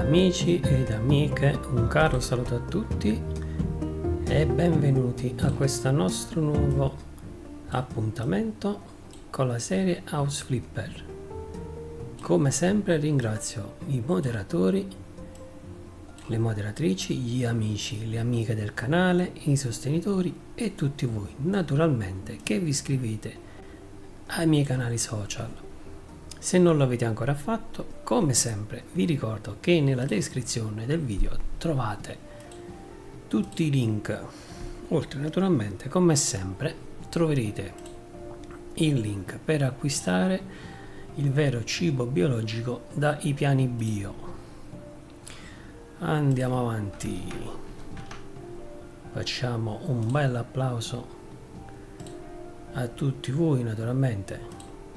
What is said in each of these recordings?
Amici ed amiche, un caro saluto a tutti e benvenuti a questo nostro nuovo appuntamento con la serie House Flipper. Come sempre ringrazio i moderatori, le moderatrici, gli amici, le amiche del canale, i sostenitori e tutti voi naturalmente che vi iscrivete ai miei canali social. Se non lo avete ancora fatto, come sempre vi ricordo che nella descrizione del video trovate tutti i link, oltre naturalmente come sempre troverete il link per acquistare il vero cibo biologico dai piani bio. Andiamo avanti, facciamo un bel applauso a tutti voi naturalmente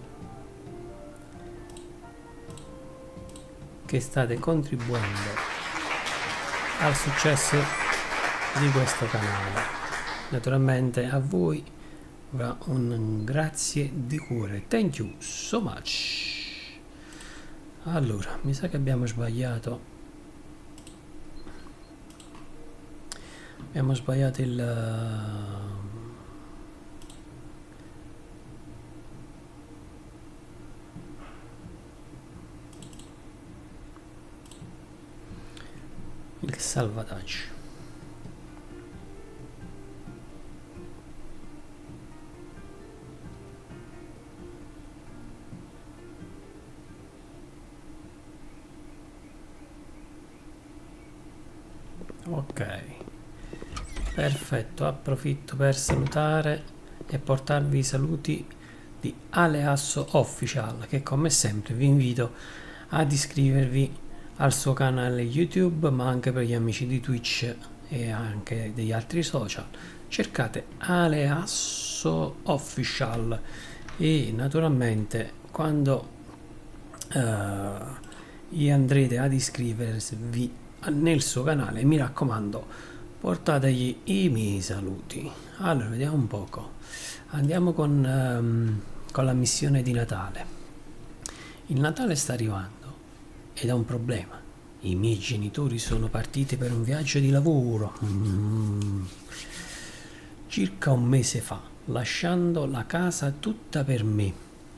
che state contribuendo al successo di questo canale. Naturalmente a voi va un grazie di cuore, thank you so much. Allora, mi sa che abbiamo sbagliato il salvataggio. Ok, perfetto, approfitto per salutare e portarvi i saluti di Aleasso Official, che come sempre vi invito ad iscrivervi al suo canale YouTube, ma anche per gli amici di Twitch e anche degli altri social. Cercate Aleasso Official e naturalmente quando gli andrete ad iscrivervi nel suo canale, mi raccomando, portategli i miei saluti. Allora, vediamo un poco. Andiamo con la missione di Natale. Il Natale sta arrivando ed è un problema. I miei genitori sono partiti per un viaggio di lavoro circa un mese fa, lasciando la casa tutta per me.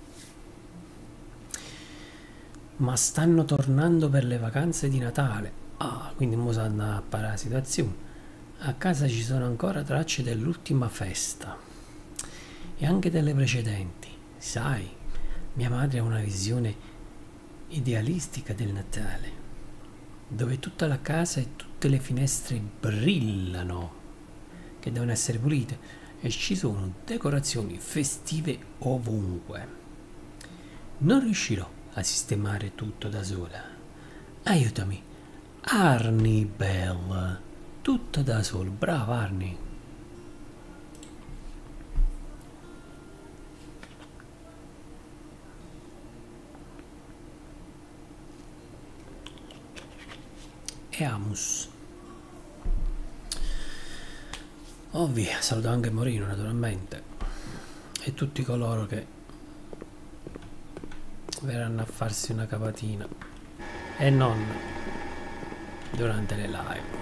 Ma stanno tornando per le vacanze di Natale. Quindi mo stanno a parare la situazione. A casa ci sono ancora tracce dell'ultima festa e anche delle precedenti. Sai, mia madre ha una visione idealistica del Natale, dove tutta la casa e tutte le finestre brillano, che devono essere pulite, e ci sono decorazioni festive ovunque. Non riuscirò a sistemare tutto da sola. Aiutami, Arnie Bell, tutto da solo. Brava Arnie. E Amus. Ovvio, saluto anche Morino naturalmente e tutti coloro che verranno a farsi una capatina e non durante le live.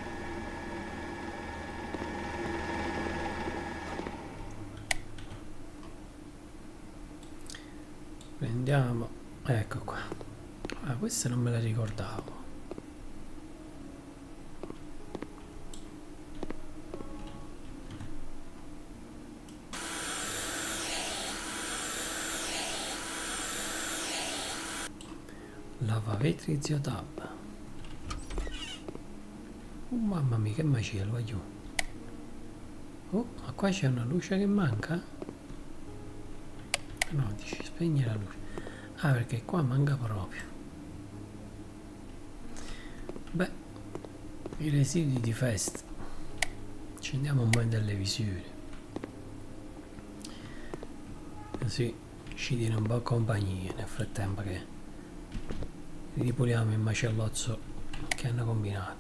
Prendiamo, ecco qua. Questa non me la ricordavo. Lavavetri zio Tab. Mamma mia, che macello, voglio. Ma qua c'è una luce che manca? No, dici spegni la luce. Perché qua manca proprio. Beh, i residui di festa. Accendiamo un po' in televisione, così ci tiene un po' compagnia nel frattempo che ripuliamo il macellozzo che hanno combinato.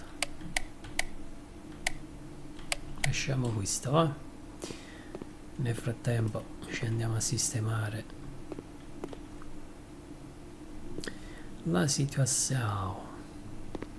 Lasciamo questo, va? Nel frattempo ci andiamo a sistemare la situazione.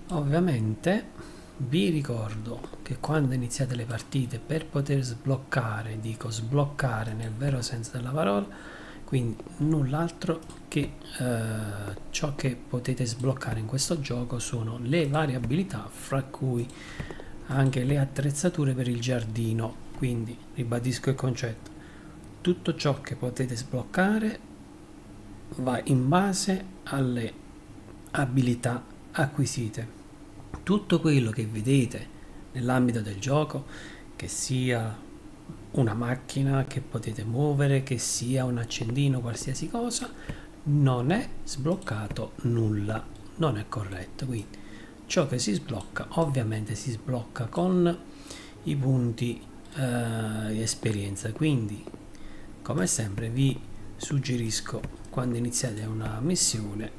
Ovviamente vi ricordo che quando iniziate le partite, per poter sbloccare, dico sbloccare nel vero senso della parola, quindi null'altro che ciò che potete sbloccare in questo gioco sono le varie abilità, fra cui anche le attrezzature per il giardino. Quindi ribadisco il concetto: tutto ciò che potete sbloccare va in base alle abilità acquisite. Tutto quello che vedete nell'ambito del gioco, che sia una macchina che potete muovere, che sia un accendino, qualsiasi cosa, non è sbloccato nulla, non è corretto. Quindi ciò che si sblocca ovviamente si sblocca con i punti di esperienza. Quindi come sempre vi suggerisco, quando iniziate una missione,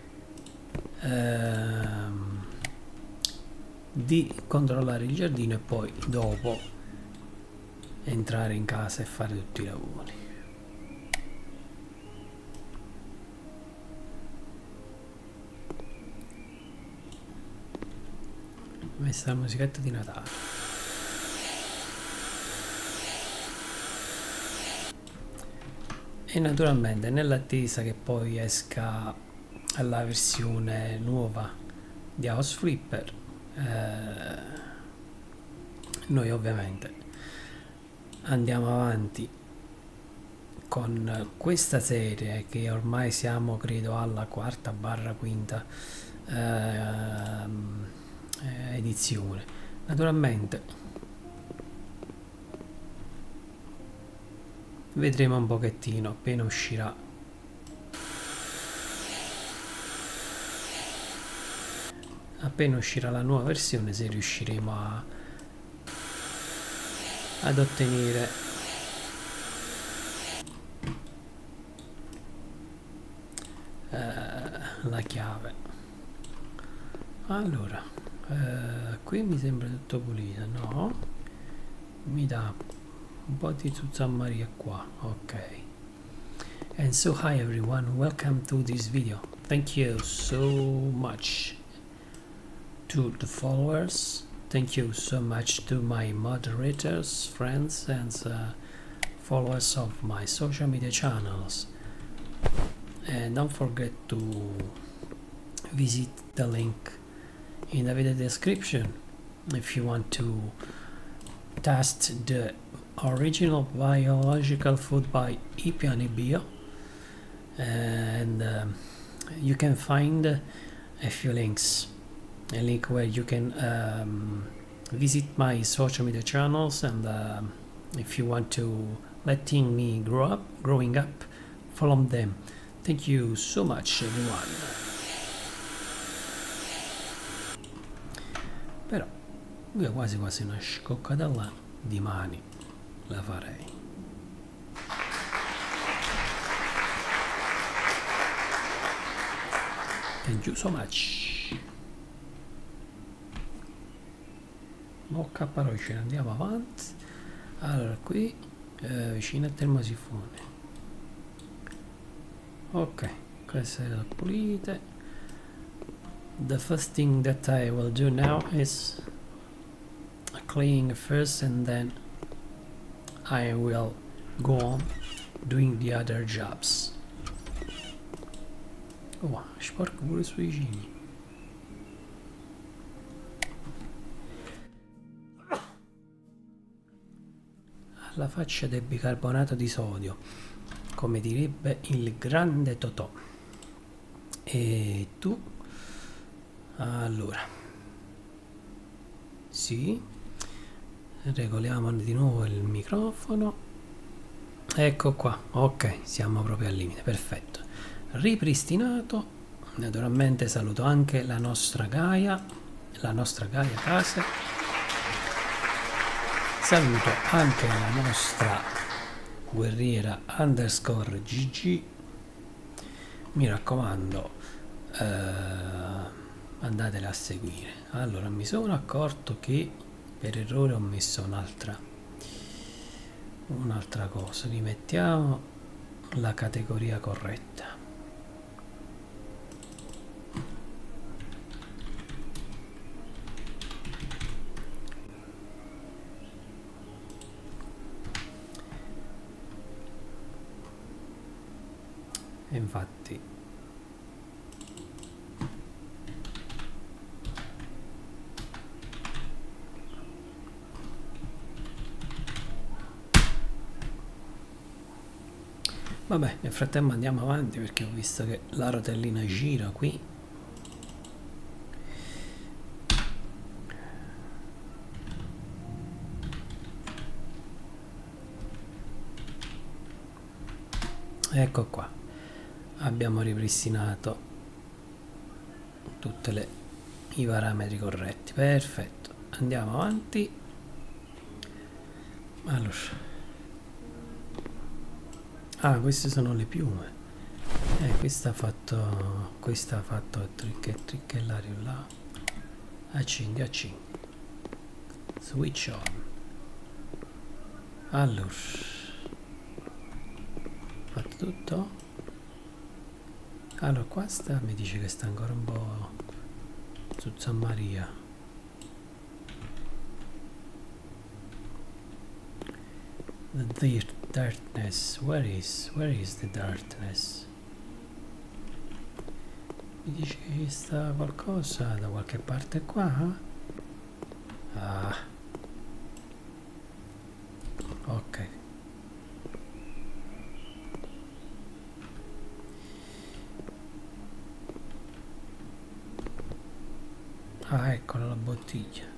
di controllare il giardino e poi dopo entrare in casa e fare tutti i lavori. Ho messo la musichetta di Natale. E naturalmente, nell'attesa che poi esca la versione nuova di House Flipper, noi ovviamente andiamo avanti con questa serie, che ormai siamo credo alla quarta barra quinta edizione. Naturalmente vedremo un pochettino appena uscirà la nuova versione, se riusciremo ad ottenere la chiave. Allora, qui mi sembra tutto pulito, no? Mi dà un po' di zuzzamarria qua. Ok. And so hi everyone, welcome to this video. Thank you so much to the followers, thank you so much to my moderators, friends, and followers of my social media channels. And don't forget to visit the link in the video description if you want to test the original biological food by Ipiani Bio. And you can find a few links. A link where you can visit my social media channels, and if you want to letting me growing up, follow them. Thank you so much everyone. Però io quasi una scoccatella di mani la farei. Thank you so much. Mocca parocina, andiamo avanti. Allora qui vicino al termosifone. Ok, queste sono pulite. The first thing that I will do now is cleaning first, and then I will go on doing the other jobs. Oh, sporco pure sui vicini. La faccia del bicarbonato di sodio, come direbbe il grande Totò. E tu? Allora, sì, regoliamo di nuovo il microfono. Ecco qua, ok, siamo proprio al limite, perfetto, ripristinato. Naturalmente saluto anche la nostra Gaia Case. Saluto anche la nostra guerriera underscore GG. Mi raccomando, andatela a seguire. Allora, mi sono accorto che per errore ho messo un'altra cosa. Rimettiamo la categoria corretta. E infatti vabbè, nel frattempo andiamo avanti perché ho visto che la rotellina gira qui. Ecco qua, abbiamo ripristinato tutti i parametri corretti. Perfetto, andiamo avanti. Allora, queste sono le piume. Questo ha fatto tricchellario là. Accendi. Switch on. Allora, fatto tutto. Allora, qua mi dice che sta ancora un po' su San Maria. The darkness, where is the darkness? Mi dice che ci sta qualcosa da qualche parte qua? Ah, ok. Ah, eccola la bottiglia.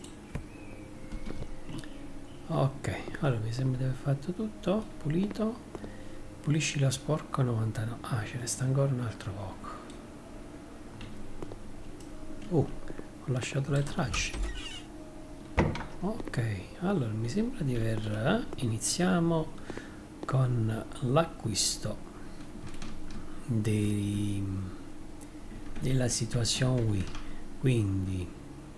Ok, allora mi sembra di aver fatto tutto. Pulito. Pulisci lo sporco 99. Ah, ce ne sta ancora un altro poco. Ho lasciato le tracce. Ok, allora mi sembra di aver iniziamo con l'acquisto della situazione Wii. Quindi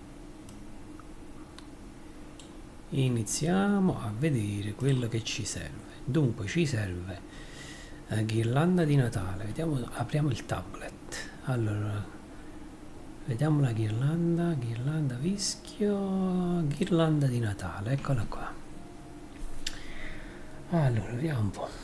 iniziamo a vedere quello che ci serve. Dunque ci serve ghirlanda di Natale. Vediamo, apriamo il tablet. Allora vediamo la ghirlanda vischio, ghirlanda di Natale, eccola qua. Allora vediamo un po'.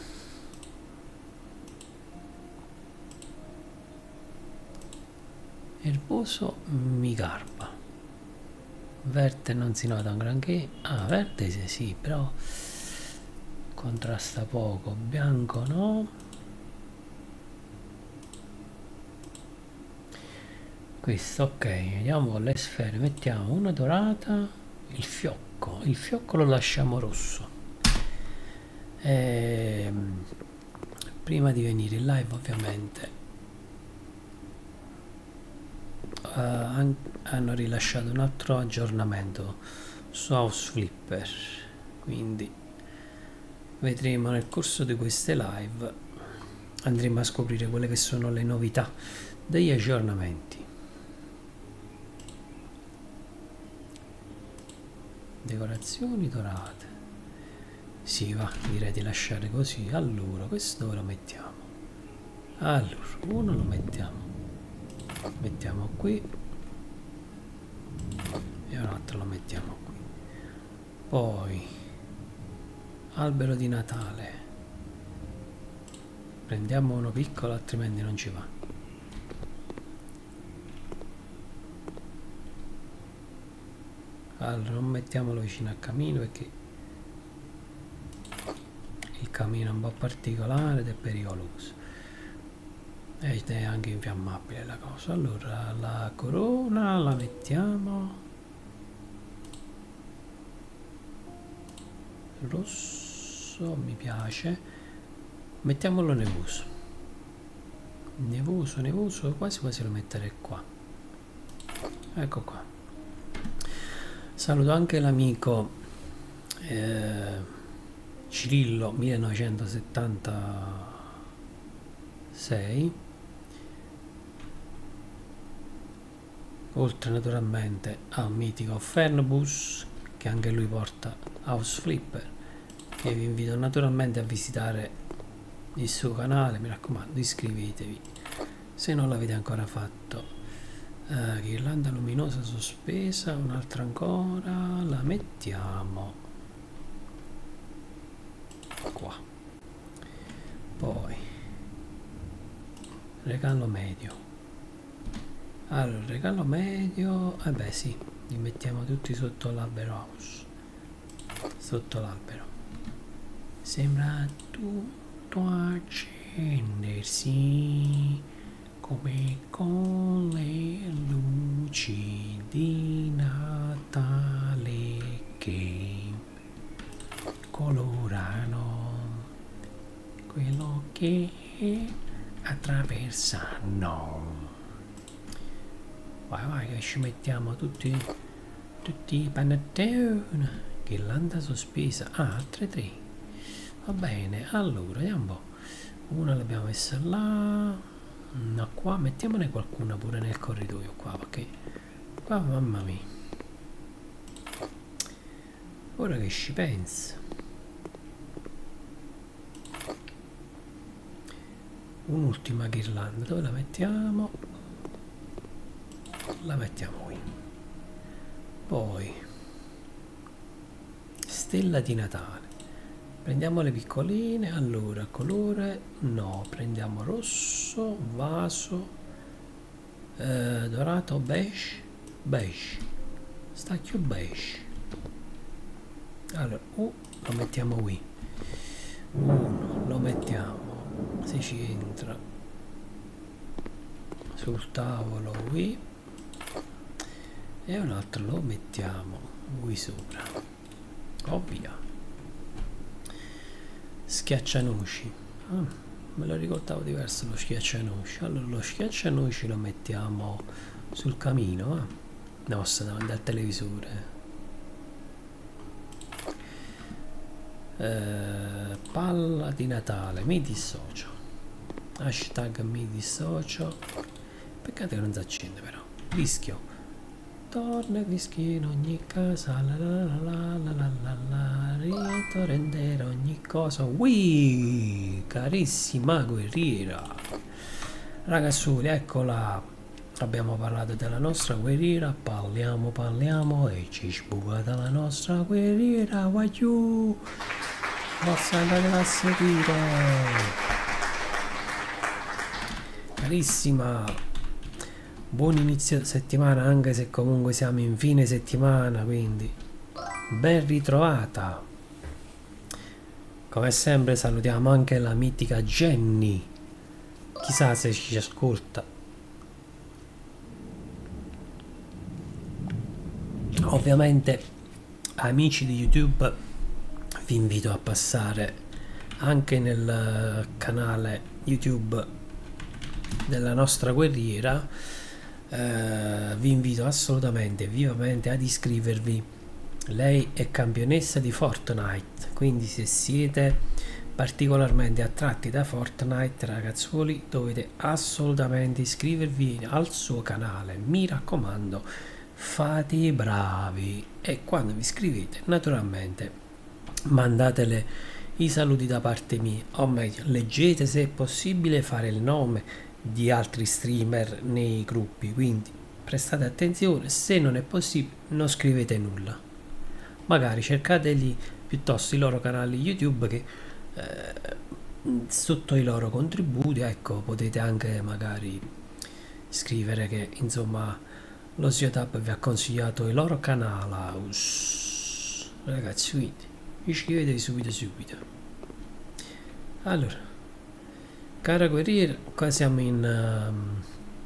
Erboso mi garba. Verte non si nota un granché. Ah, verde sì, però contrasta poco. Bianco no. Questo ok, vediamo con le sfere. Mettiamo una dorata, il fiocco lo lasciamo rosso. Prima di venire in live ovviamente hanno rilasciato un altro aggiornamento su House Flipper, quindi vedremo nel corso di queste live, andremo a scoprire quelle che sono le novità degli aggiornamenti. Decorazioni dorate, sì, va, direi di lasciare così. Allora questo lo mettiamo, allora uno lo mettiamo qui e un altro lo mettiamo qui. Poi albero di Natale, prendiamo uno piccolo altrimenti non ci va. Allora non mettiamolo vicino al camino perché il camino è un po' particolare ed è pericoloso ed è anche infiammabile la cosa. Allora la corona la mettiamo rosso, mi piace, mettiamolo nevoso, quasi lo metterei qua. Ecco qua. Saluto anche l'amico Cirillo 1976, oltre naturalmente a un mitico Fernbus che anche lui porta House Flipper, e vi invito naturalmente a visitare il suo canale. Mi raccomando, iscrivetevi se non l'avete ancora fatto. Ghirlanda luminosa sospesa, un'altra ancora, la mettiamo qua. Poi regalo medio. Allora, regalo medio, eh beh sì, li mettiamo tutti sotto l'albero house. Sotto l'albero. Sembra tutto accendersi come con le luci di Natale che colorano quello che attraversano. Vai vai che ci mettiamo tutti i panettoni. Ghirlanda sospesa. Ah, altre 3. Va bene, allora vediamo un po'. Una l'abbiamo messa là. No, qua mettiamone qualcuna pure nel corridoio qua, perché qua mamma mia. Ora che ci penso. Un'ultima ghirlanda, dove la mettiamo? La mettiamo qui. Poi stella di Natale. Prendiamo le piccoline. Allora, colore no, prendiamo rosso, vaso, dorato, beige, beige, stacchio beige. Allora, lo mettiamo qui. Uno lo mettiamo, se ci entra, sul tavolo qui, e un altro lo mettiamo qui sopra. Ovvio. Schiaccianoci. Me lo ricordavo diverso lo schiaccianoci. Allora lo schiaccianoci lo mettiamo sul camino, nostro, davanti al televisore. Palla di Natale, mi dissocio. Hashtag mi dissocio. Peccato che non si accende però. Rischio. Torna Crischio in ogni casa, la la la la la la la la, rito rendere ogni cosa. Ui, carissima guerriera. Ragazzoli, eccola. Abbiamo parlato della nostra guerriera, parliamo e ci sbuca la nostra guerriera. Guagliù, forza andare a seguire. Carissima. Buon inizio settimana, anche se comunque siamo in fine settimana, quindi ben ritrovata. Come sempre salutiamo anche la mitica Jenny, chissà se ci ascolta. Ovviamente amici di YouTube, vi invito a passare anche nel canale YouTube della nostra guerriera. Vi invito assolutamente, vivamente ad iscrivervi. Lei è campionessa di Fortnite, quindi se siete particolarmente attratti da Fortnite, ragazzuoli, dovete assolutamente iscrivervi al suo canale. Mi raccomando, fate i bravi, e quando vi iscrivete naturalmente mandatele i saluti da parte mia, o meglio leggete se è possibile fare il nome di altri streamer nei gruppi, quindi prestate attenzione. Se non è possibile non scrivete nulla, magari cercateli piuttosto i loro canali YouTube, che sotto i loro contributi, ecco, potete anche magari scrivere che insomma lo Zio Tab vi ha consigliato il loro canale. Ragazzi, quindi iscrivetevi subito. Allora, cara guerriera, qua siamo in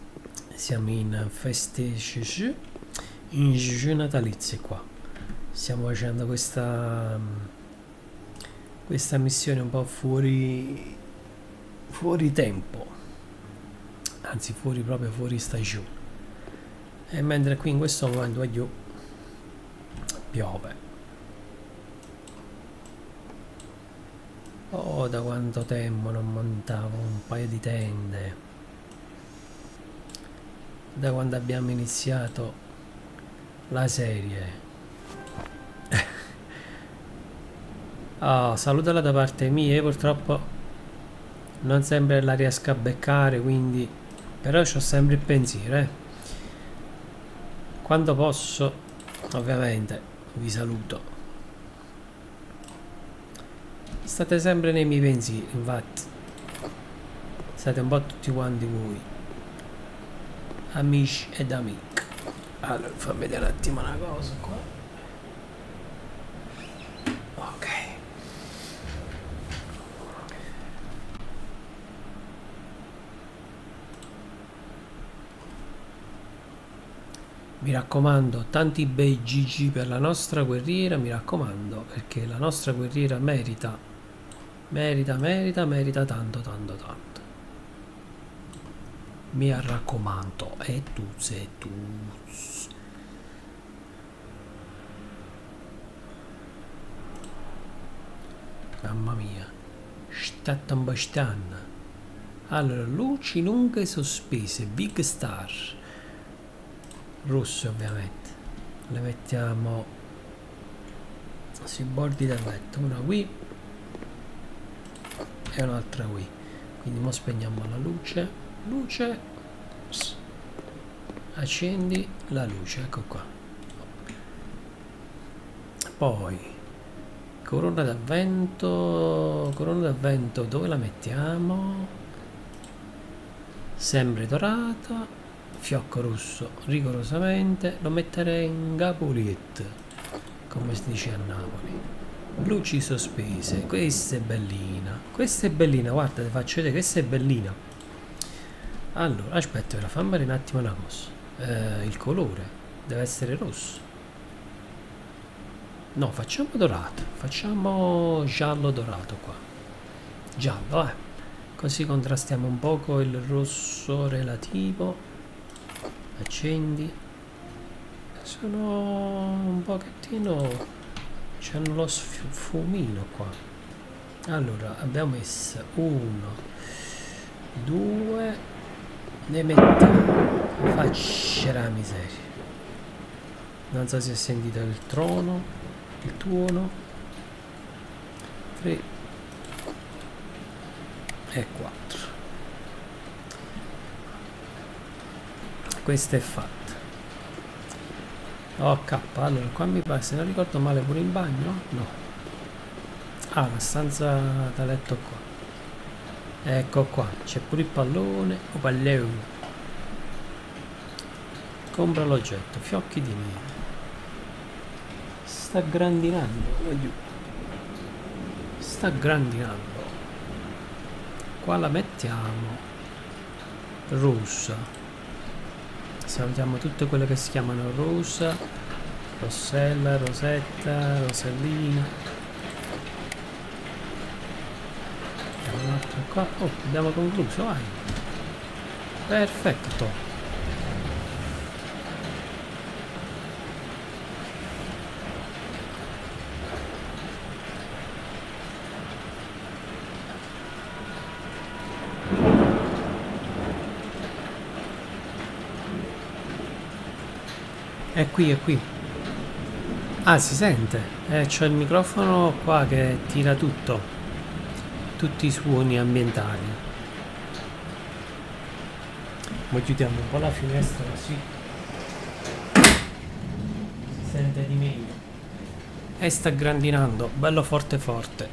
festeggi, in jeu natalizie. Qua stiamo facendo questa missione un po' fuori tempo, anzi proprio fuori stagione, e mentre qui in questo momento piove. Oh, da quanto tempo non montavo un paio di tende, da quando abbiamo iniziato la serie. Oh, salutala da parte mia, purtroppo non sempre la riesco a beccare, quindi però c'ho sempre il pensiero, quando posso ovviamente vi saluto. State sempre nei miei pensieri, infatti state un po' tutti quanti voi, amici ed amiche. Allora fammi vedere un attimo una cosa qua. Ok, mi raccomando, tanti bei GG per la nostra guerriera, mi raccomando, perché la nostra guerriera merita tanto tanto tanto. Mi raccomando, e tu sei tu. Mamma mia, state un bastan. Allora, luci lunghe sospese, big star, rosse ovviamente, le mettiamo sui bordi del letto, una qui e un'altra qui. Quindi mo spegniamo la luce, accendi la luce, ecco qua. Poi corona d'avvento, dove la mettiamo? Sempre dorata, fiocco rosso rigorosamente, lo metterei in Capuliet, come si dice a Napoli. Luci sospese, questa è bellina, guarda, ti faccio vedere, questa è bellina. Allora, aspetta, fammi vedere un attimo una cosa, il colore deve essere rosso. No, facciamo dorato, facciamo giallo dorato qua, giallo, così contrastiamo un poco il rosso relativo. Accendi, sono un pochettino, c'hanno lo sfumino qua. Allora abbiamo messo 1 2, ne mettiamo, faccia la miseria, non so se si è sentito il trono, il tuono, 3 e 4. Questa è fatta. Ok, allora qua mi pare, se non ricordo male, pure in bagno? No. Ah, la stanza da letto qua. Ecco qua, c'è pure il pallone, o pallone. Compra l'oggetto, fiocchi di neve. Sta grandinando, sta grandinando. Qua la mettiamo rossa. Salutiamo tutte quelle che si chiamano rosa, rossella, rosetta, rosellina. Un'altra qua. Oh, abbiamo concluso, vai. Perfetto. È qui, è qui. Ah, si sente? C'ho il microfono qua che tira tutto. Tutti i suoni ambientali. Poi chiudiamo un po' la finestra così si sente di meglio. E sta grandinando, bello forte forte.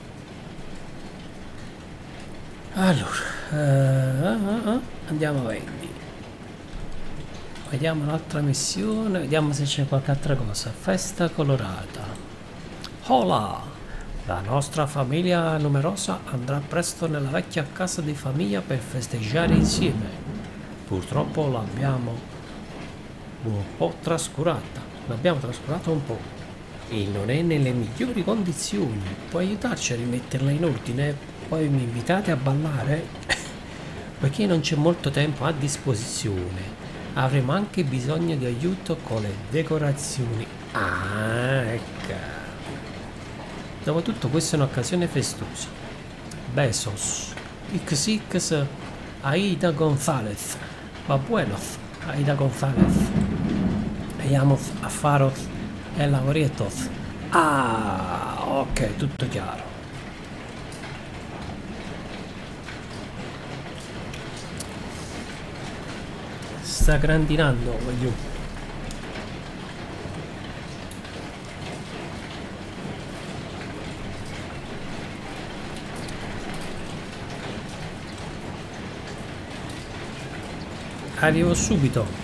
Allora, andiamo avanti. Vediamo un'altra missione, vediamo se c'è qualche altra cosa. Festa colorata. Hola! La nostra famiglia numerosa andrà presto nella vecchia casa di famiglia per festeggiare insieme. Purtroppo l'abbiamo un po' trascurata. L'abbiamo trascurata un po' e non è nelle migliori condizioni. Puoi aiutarci a rimetterla in ordine? Poi mi invitate a ballare? Poiché non c'è molto tempo a disposizione, avremo anche bisogno di aiuto con le decorazioni. Ah, ecco. Dopotutto questa è un'occasione festosa. Besos. XX Aida González. Va buenos, Aida González. Vediamos a Faros e Laurietos. Ah, ok, tutto chiaro. Sta grandinando, voglio. Arrivo subito.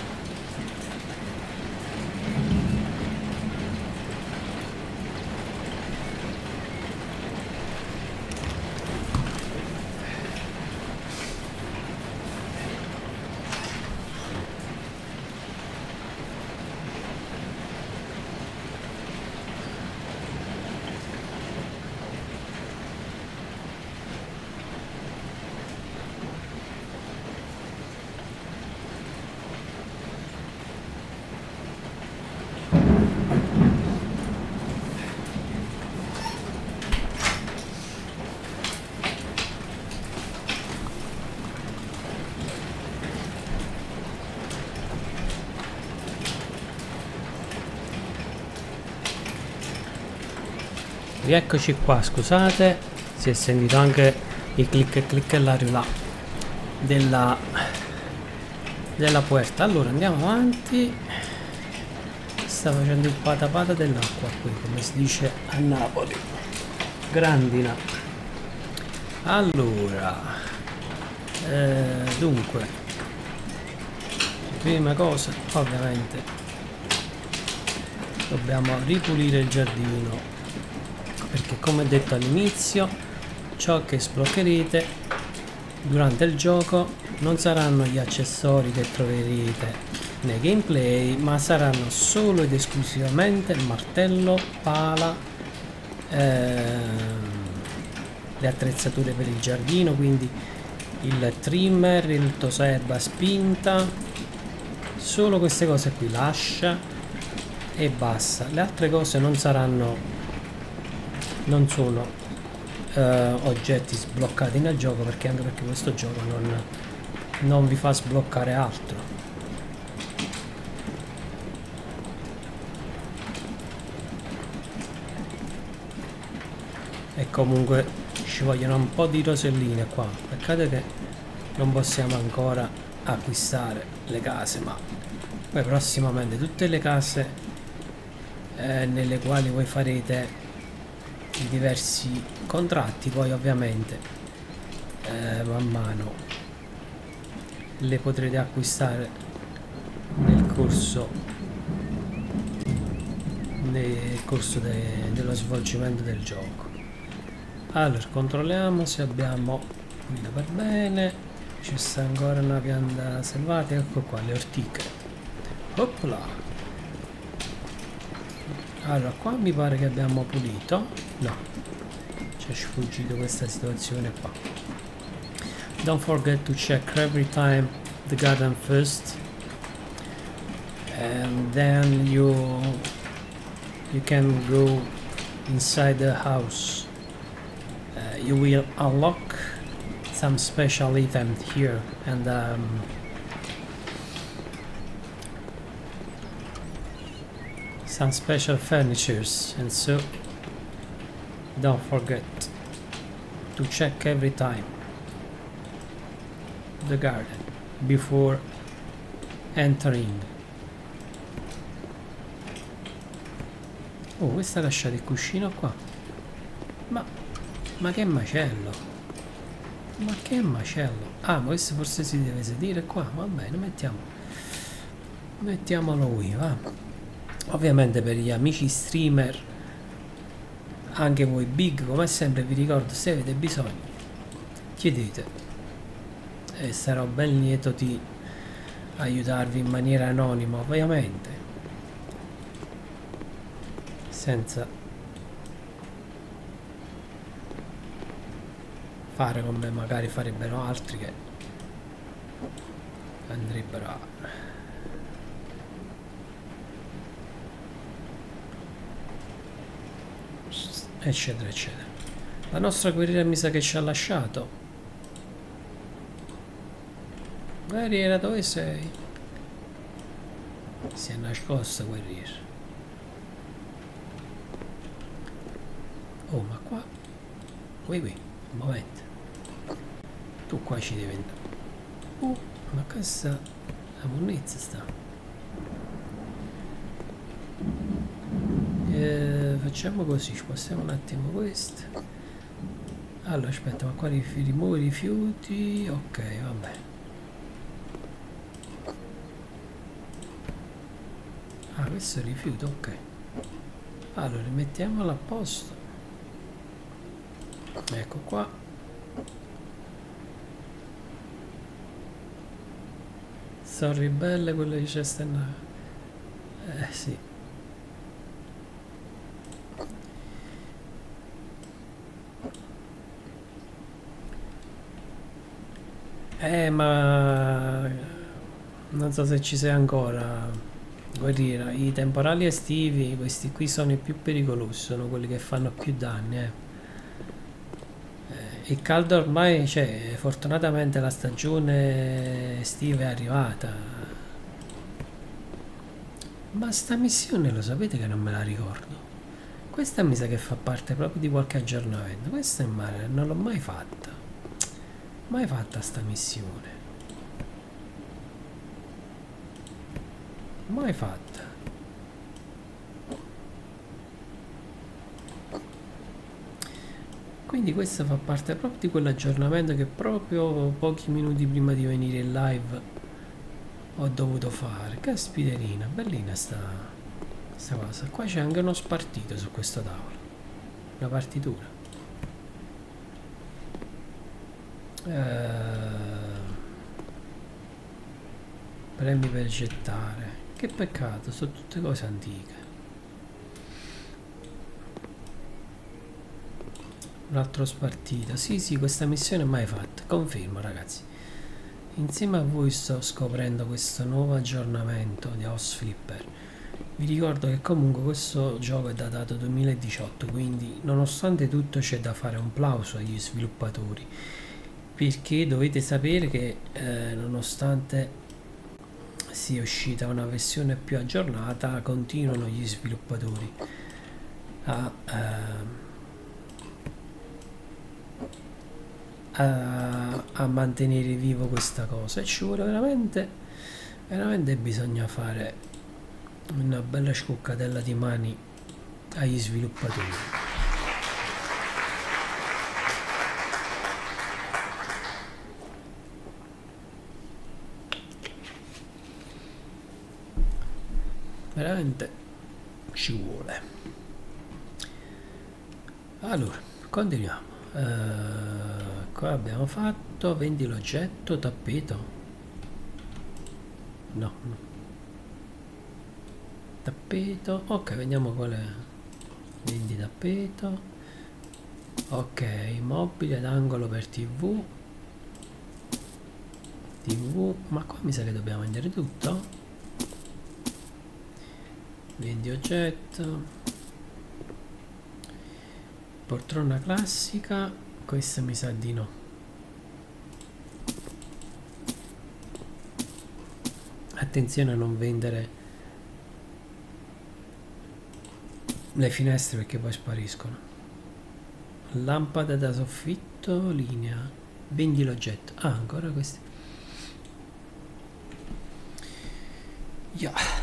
Rieccoci qua, scusate, si è sentito anche il clicchellario là della puerta. Allora andiamo avanti. Sta facendo il patapata dell'acqua qui, come si dice a Napoli. Grandina. Allora dunque, prima cosa ovviamente dobbiamo ripulire il giardino, perché come detto all'inizio, ciò che sbloccherete durante il gioco non saranno gli accessori che troverete nei gameplay, ma saranno solo ed esclusivamente il martello, pala, le attrezzature per il giardino, quindi il trimmer, il toserba spinta, solo queste cose qui, l'ascia e basta. Le altre cose non sono oggetti sbloccati nel gioco, perché anche perché questo gioco non vi fa sbloccare altro. E comunque ci vogliono un po' di roselline qua. Peccato che non possiamo ancora acquistare le case, ma poi prossimamente tutte le case nelle quali voi farete i diversi contratti, poi ovviamente man mano le potrete acquistare nel corso dello svolgimento del gioco. Allora controlliamo se abbiamo quello per bene. Ci sta ancora una pianta selvatica, ecco qua le ortiche. Opla. Allora qua mi pare che abbiamo pulito. No, ci è sfuggito questa situazione qua. Don't forget to check every time the garden first, and then you can go inside the house. You will unlock some special item here, and some special furnitures, and so don't forget to check every time the garden before entering. Oh, questa ha lasciato il cuscino qua. Ma che macello! Ma che macello! Ah, ma questo forse si deve sedere qua. Va bene, mettiamolo qui, va. Ovviamente per gli amici streamer, anche voi big, come sempre vi ricordo, se avete bisogno chiedete e sarò ben lieto di aiutarvi in maniera anonima, ovviamente, senza fare come magari farebbero altri che andrebbero a eccetera eccetera. La nostra guerriera mi sa che ci ha lasciato. Guerriera, dove sei? Si è nascosta, guerriera. Oh, ma qua qui un momento, tu qua ci devi andare. Ma questa la monnezza sta. Facciamo così, ci passiamo un attimo questo. Allora aspetta, ma qua rimuovi i rifiuti. Ok, vabbè. Ah, questo è il rifiuto, ok. Allora rimettiamolo a posto. Ecco qua. Sono ribelle quelle di Cesternave. Sì. Ma non so se ci sei ancora, guerriera. I temporali estivi, questi qui sono i più pericolosi, sono quelli che fanno più danni. Il caldo ormai, cioè, fortunatamente la stagione estiva è arrivata. Ma sta missione lo sapete che non me la ricordo. Questa mi sa che fa parte proprio di qualche aggiornamento. Questa è male, non l'ho mai fatta. Mai fatta sta missione. Mai fatta. Quindi questa fa parte proprio di quell'aggiornamento che proprio pochi minuti prima di venire in live ho dovuto fare. Caspiterina, bellina sta cosa. Qua c'è anche uno spartito su questo tavolo. Una partitura. Premi per gettare. Che peccato, sono tutte cose antiche. Un altro spartito. Sì, questa missione mai fatta. Confermo, ragazzi. Insieme a voi sto scoprendo questo nuovo aggiornamento di House Flipper. Vi ricordo che comunque questo gioco è datato 2018, quindi nonostante tutto c'è da fare un plauso agli sviluppatori, perché dovete sapere che nonostante sia uscita una versione più aggiornata, continuano gli sviluppatori a mantenere vivo questa cosa, e ci vuole veramente bisogna fare una bella scoccatella di mani agli sviluppatori. Veramente ci vuole. Allora continuiamo. Qua abbiamo fatto vendi l'oggetto tappeto. No, tappeto. Ok, vediamo qual è. Vendi tappeto. Ok, mobile d'angolo per tv. Ma qua mi sa che dobbiamo vendere tutto. Vendi oggetto. Poltrona classica. Questa mi sa di no. Attenzione a non vendere le finestre perché poi spariscono. Lampada da soffitto, linea. Vendi l'oggetto. Ah, ancora questi. Yeah.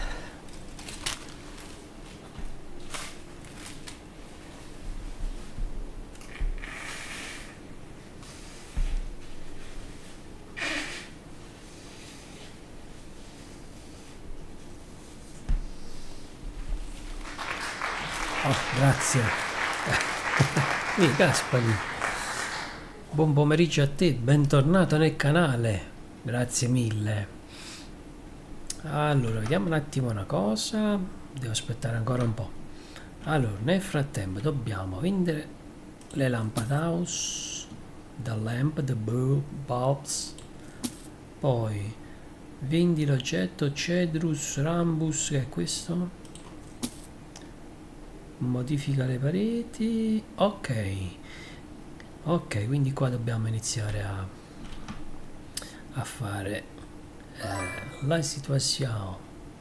Oh, grazie. Gaspari. Buon pomeriggio a te, bentornato nel canale. Grazie mille. Allora, vediamo un attimo una cosa. Devo aspettare ancora un po'. Allora, nel frattempo dobbiamo vendere le lampade house, the lamp, the bulbs. Poi vendi l'oggetto Cedrus Rambus, che è questo. Modifica le pareti. Ok, quindi qua dobbiamo iniziare a fare la situazione.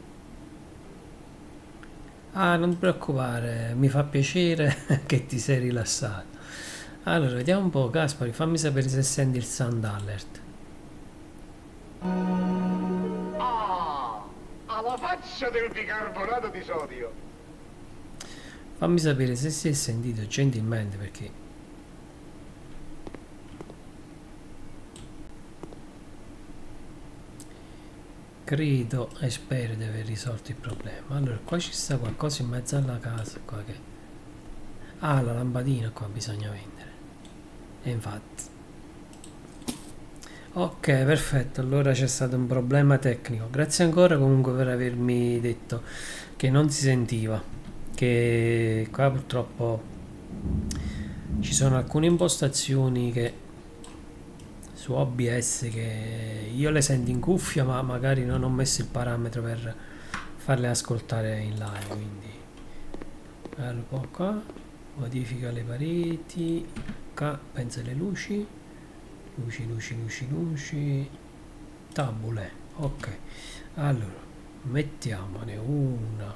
Ah, non ti preoccupare, mi fa piacere che ti sei rilassato. Allora, vediamo un po', Gaspari, fammi sapere se senti il sound alert. Ah, alla faccia del bicarbonato di sodio. Fammi sapere se si è sentito gentilmente, perché credo e spero di aver risolto il problema. Allora, qua ci sta qualcosa in mezzo alla casa qua che... Ah, la lampadina qua bisogna vendere. E infatti. Ok, perfetto, allora c'è stato un problema tecnico. Grazie ancora comunque per avermi detto che non si sentiva, che qua purtroppo ci sono alcune impostazioni che su OBS che io le sento in cuffia, ma magari non ho messo il parametro per farle ascoltare in live, quindi allora, qua modifica le pareti, qua pensa le luci, luci, tabule. Ok, allora mettiamone una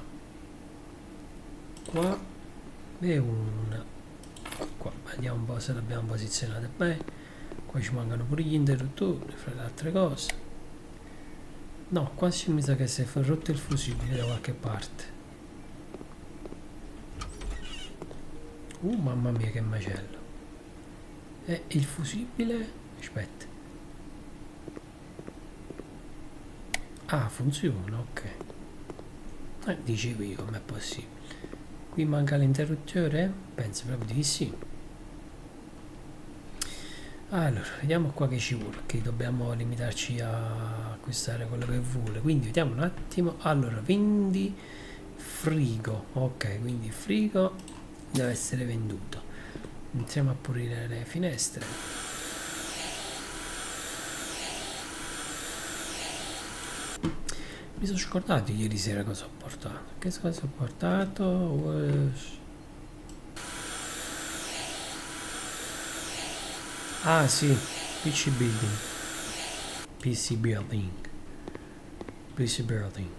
qua e una qua, vediamo un po' se l'abbiamo posizionata bene. Qua ci mancano pure gli interruttori fra le altre cose. No, qua mi sa che si è rotto il fusibile da qualche parte. Mamma mia che macello. E il fusibile? Aspetta. Ah, funziona, ok. Dicevo io, com'è possibile? Qui manca l'interruttore? Penso proprio di sì. Allora, vediamo qua che ci vuole, che dobbiamo limitarci a acquistare quello che vuole. Quindi vediamo un attimo. Allora, vendi frigo. Ok, quindi il frigo deve essere venduto. Iniziamo a pulire le finestre. Mi sono scordato ieri sera cosa ho portato. Che cosa ho portato? Ah sì, PC building.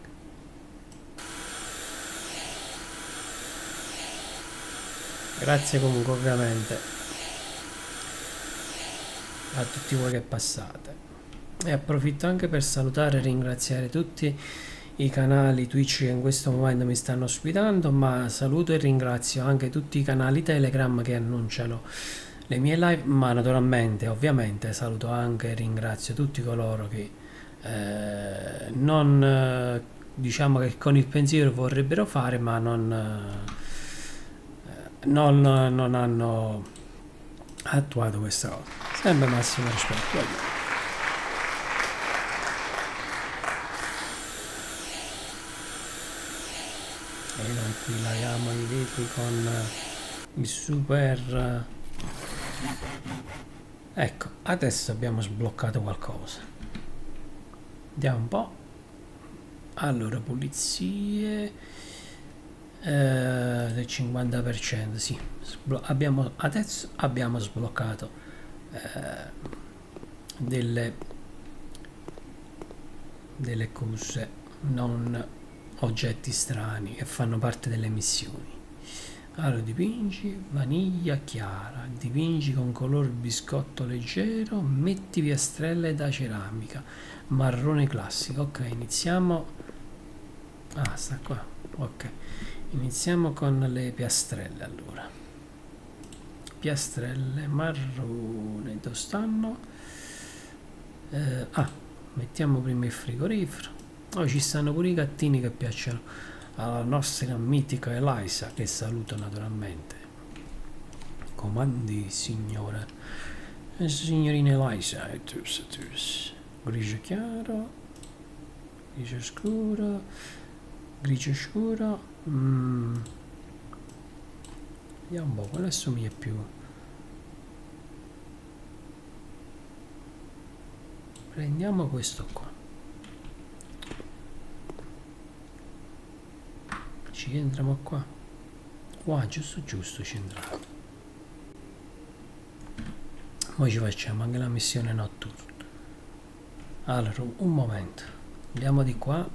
Grazie comunque ovviamente a tutti voi che passate. E approfitto anche per salutare e ringraziare tutti i canali Twitch che in questo momento mi stanno ospitando, ma saluto e ringrazio anche tutti i canali Telegram che annunciano le mie live, ma naturalmente ovviamente saluto anche e ringrazio tutti coloro che non diciamo che con il pensiero vorrebbero fare ma non hanno attuato questa cosa. Sempre massimo rispetto. E noi qui laiamo i vetri con il super. Ecco, adesso abbiamo sbloccato qualcosa. Vediamo un po'. Allora, pulizie del 50%, sì. Adesso abbiamo sbloccato delle cose, non oggetti strani che fanno parte delle missioni. Allora, dipingi vaniglia chiara, dipingi con color biscotto leggero, metti piastrelle da ceramica, marrone classico. Ok, iniziamo. Ah, sta qua. Ok, iniziamo con le piastrelle. Allora, piastrelle marrone, dove stanno? Mettiamo prima il frigorifero. Ci stanno pure i gattini che piacciono alla nostra mitica Elisa, che saluto naturalmente. Comandi signora signorina Elisa. Grigio chiaro, grigio scuro, grigio scuro. Vediamo un po', quale assomiglia più. Prendiamo questo qua. Ci entriamo qua. Giusto ci entriamo. Poi ci facciamo anche la missione notturna. Allora, un momento. Andiamo di qua.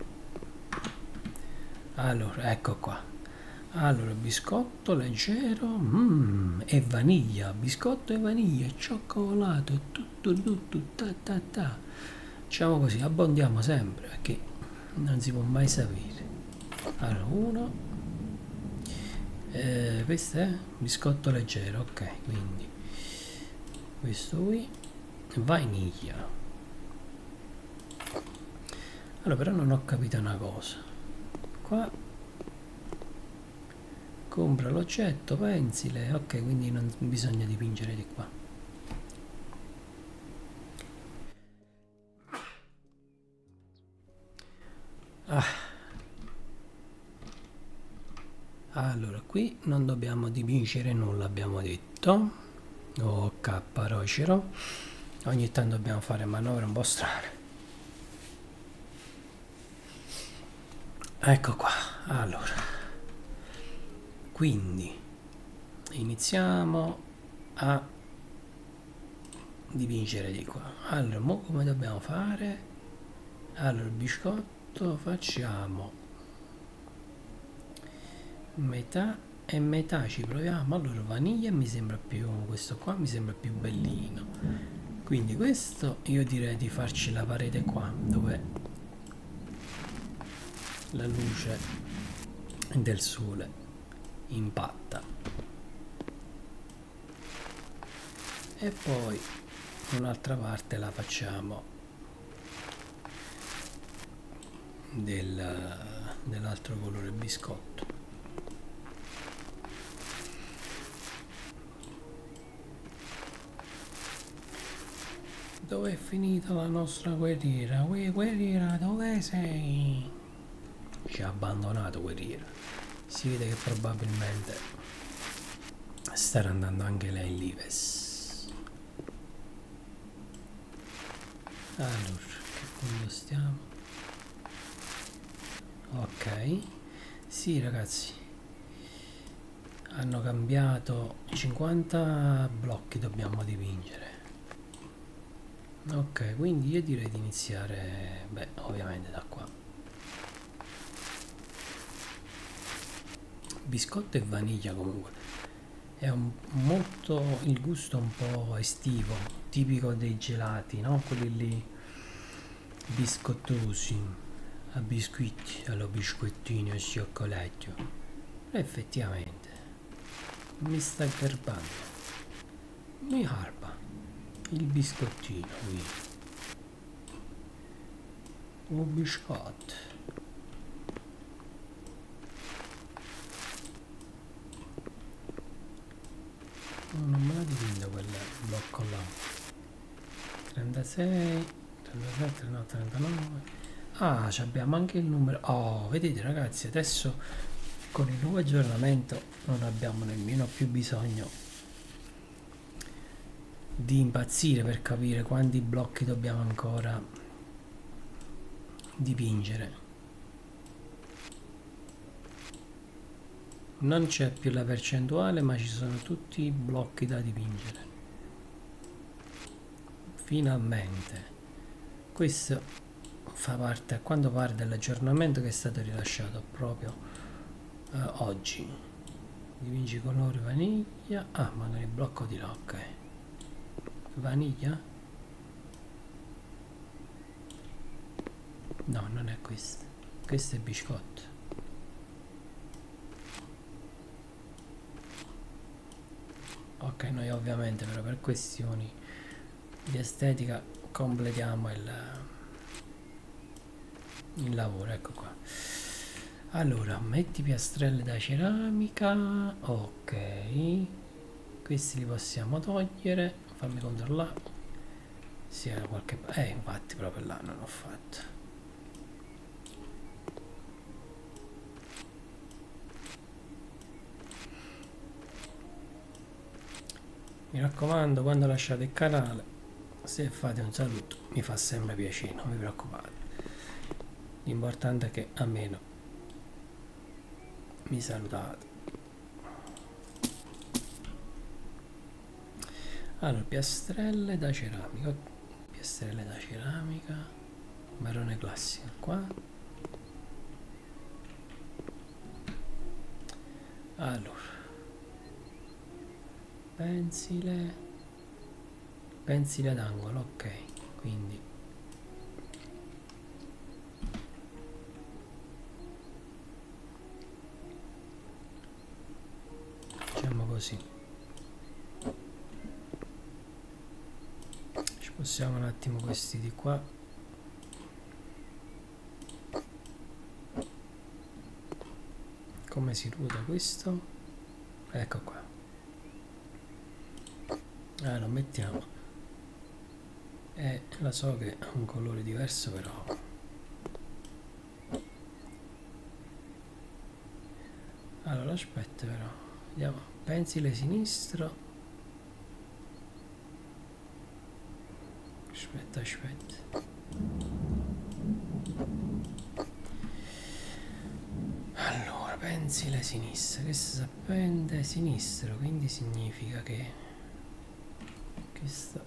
Allora, ecco qua. Allora, biscotto leggero e vaniglia. Biscotto e vaniglia, cioccolato, tutto, ta. Facciamo così, abbondiamo sempre perché non si può mai sapere. Allora, uno, questo è biscotto leggero, ok, quindi questo qui, vaniglia. Allora, però non ho capito una cosa. Qua compra l'oggetto, pensile, ok, quindi non bisogna dipingere di qua. Allora, qui non dobbiamo dipingere nulla, abbiamo detto. Ok, rocero. Ogni tanto dobbiamo fare manovre un po' strane. Ecco qua. Allora, quindi iniziamo a dipingere di qua. Allora, mo come dobbiamo fare? Allora, il biscotto facciamo metà e metà, ci proviamo. Allora, vaniglia mi sembra più, questo qua mi sembra più bellino, quindi questo io direi di farci la parete qua dove la luce del sole impatta, e poi un'altra parte la facciamo dell'altro colore biscotto. Dove è finita la nostra guerriera? Guerriera, dove sei? Ci ha abbandonato, guerriera. Si vede che probabilmente starà andando anche lei in Lives. Allora, che punto stiamo? Ok. Sì, ragazzi, hanno cambiato 50 blocchi, dobbiamo dipingere. Ok, quindi io direi di iniziare, beh, ovviamente da qua. Biscotto e vaniglia comunque è molto il gusto un po' estivo, tipico dei gelati, no? Quelli lì biscottosi, a biscuiti, allo biscottino e cioccolato. Effettivamente mi sta garbando, mi garba il biscottino qui, un biscotto. Non me la dipingo quel blocco là. 36, 37, no, 39. Ah, abbiamo anche il numero. Oh, vedete ragazzi, adesso con il nuovo aggiornamento non abbiamo nemmeno più bisogno di impazzire per capire quanti blocchi dobbiamo ancora dipingere. Non c'è più la percentuale, ma ci sono tutti i blocchi da dipingere. Finalmente. Questo fa parte, a quanto pare, dell'aggiornamento che è stato rilasciato proprio oggi. Dipingi colore vaniglia. Ah, magari il blocco di là, ok. Vaniglia? No, non è questo. Questo è biscotto. Ok, noi ovviamente però per questioni di estetica completiamo il lavoro, ecco qua. Allora, metti piastrelle da ceramica, ok, questi li possiamo togliere, fammi controllare se era qualche, infatti proprio là non ho fatto. Mi raccomando, quando lasciate il canale, se fate un saluto mi fa sempre piacere, non vi preoccupate, l'importante è che almeno mi salutate. Allora, piastrelle da ceramica, marrone classico qua. Allora, pensile ad angolo, ok, quindi facciamo così. Ci possiamo un attimo questi di qua, come si ruota questo? Ecco qua. Lo mettiamo. Lo so che ha un colore diverso, però allora aspetta, però andiamo, pensile sinistro, aspetta, allora pensile sinistra, questo si appende sinistro, quindi significa che questo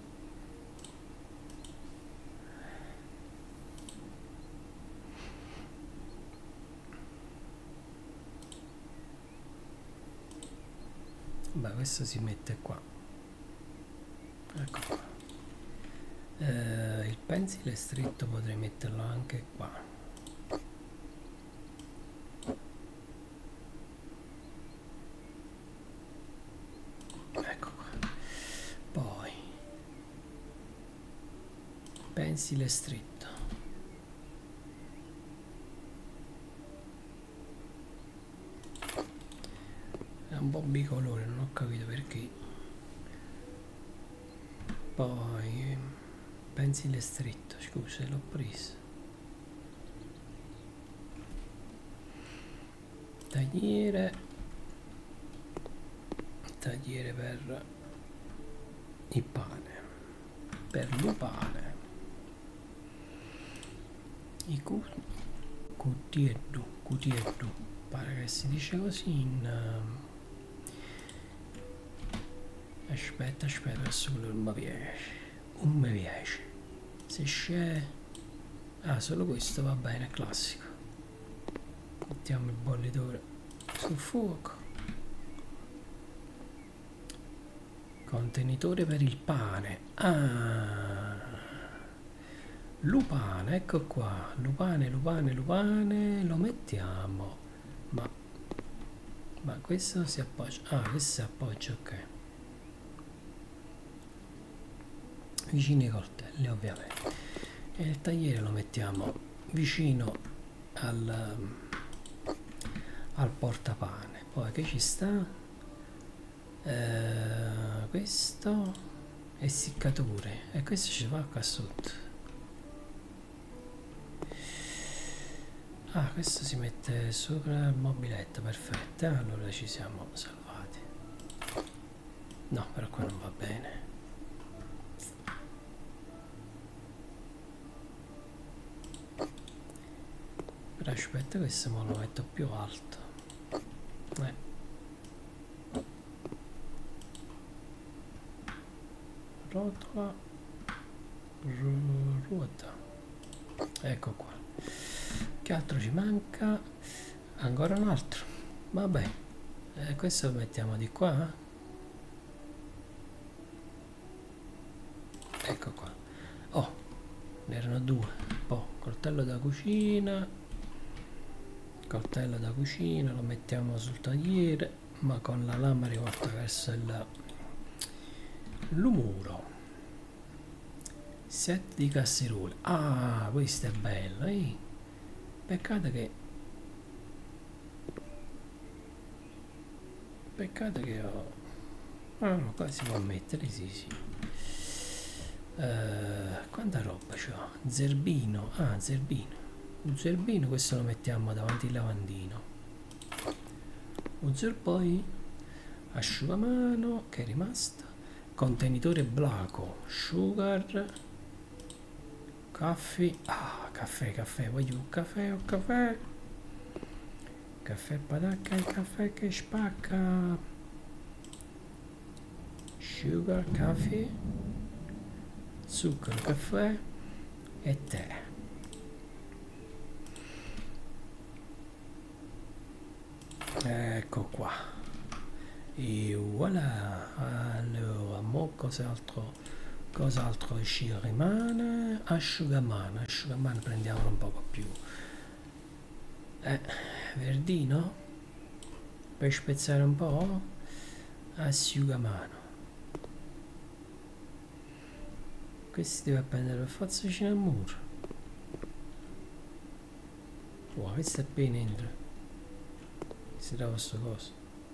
questo si mette qua, ecco qua. Il pensile stretto potrei metterlo anche qua, ecco qua. Poi pensile stretto, è un po' bicolore, non ho capito perché. Poi pensile stretto, scusa, l'ho preso. Tagliere per il pane, per l'upane, i cutieddu, pare che si dice così in aspetta, adesso quello non mi piace, se c'è solo questo va bene, classico. Mettiamo il bollitore sul fuoco, contenitore per il pane, lupane, ecco qua, lupane, lo mettiamo, ma questo si appoggia, questo si appoggia, ok, vicino ai coltelli ovviamente, e il tagliere lo mettiamo vicino al portapane. Poi che ci sta? Questo essiccatore, e questo ci va qua sotto. Questo si mette sopra il mobiletto, perfetto. Allora ci siamo salvati. No, però qua non va bene. Però aspetta, questo me lo metto più alto. Rotola, ruota, ecco qua. Che altro ci manca? Ancora un altro, vabbè, questo lo mettiamo di qua, ecco qua. Ne erano due. Poi coltello da cucina, lo mettiamo sul tagliere, ma con la lama rivolta verso l'umuro. Set di casserole, questo è bello, peccato che ho no, qua si può mettere, sì. Quanta roba c'ho? Zerbino, zerbino, questo lo mettiamo davanti al lavandino. Poi asciugamano che è rimasto, contenitore Blaco, sugar, caffè, voglio un caffè, patacca, il caffè che spacca, sugar, caffè, zucchero, caffè e tè. Ecco qua, e voilà. Allora, mo cos'altro ci rimane? Asciugamano, prendiamolo un poco più verdino per spezzare un po'. Asciugamano, questo deve appendere per forza vicino al muro. Questo è appena entra, si trova sto coso.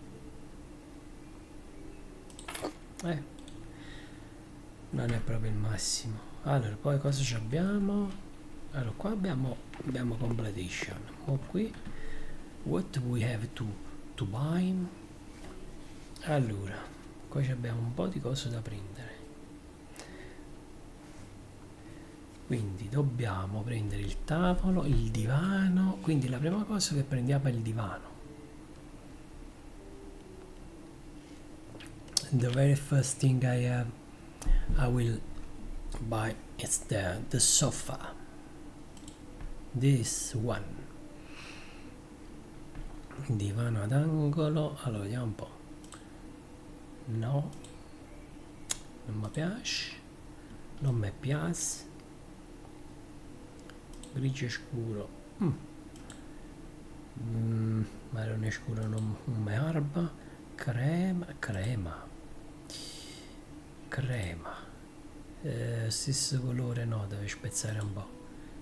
Non è proprio il massimo. Allora, poi cosa ci abbiamo? Allora, qua abbiamo completion. O qui, what we have to buy? Allora, qua abbiamo un po' di cose da prendere. Quindi dobbiamo prendere il tavolo, il divano. Quindi la prima cosa che prendiamo è il divano. The very first thing I will buy is the sofa. This one. Divano ad angolo. Allora vediamo un po'. No, non mi piace. Non mi piace. Grigio scuro. Marrone scuro non mi arba. Crema. Stesso colore, no, deve spezzare un po'.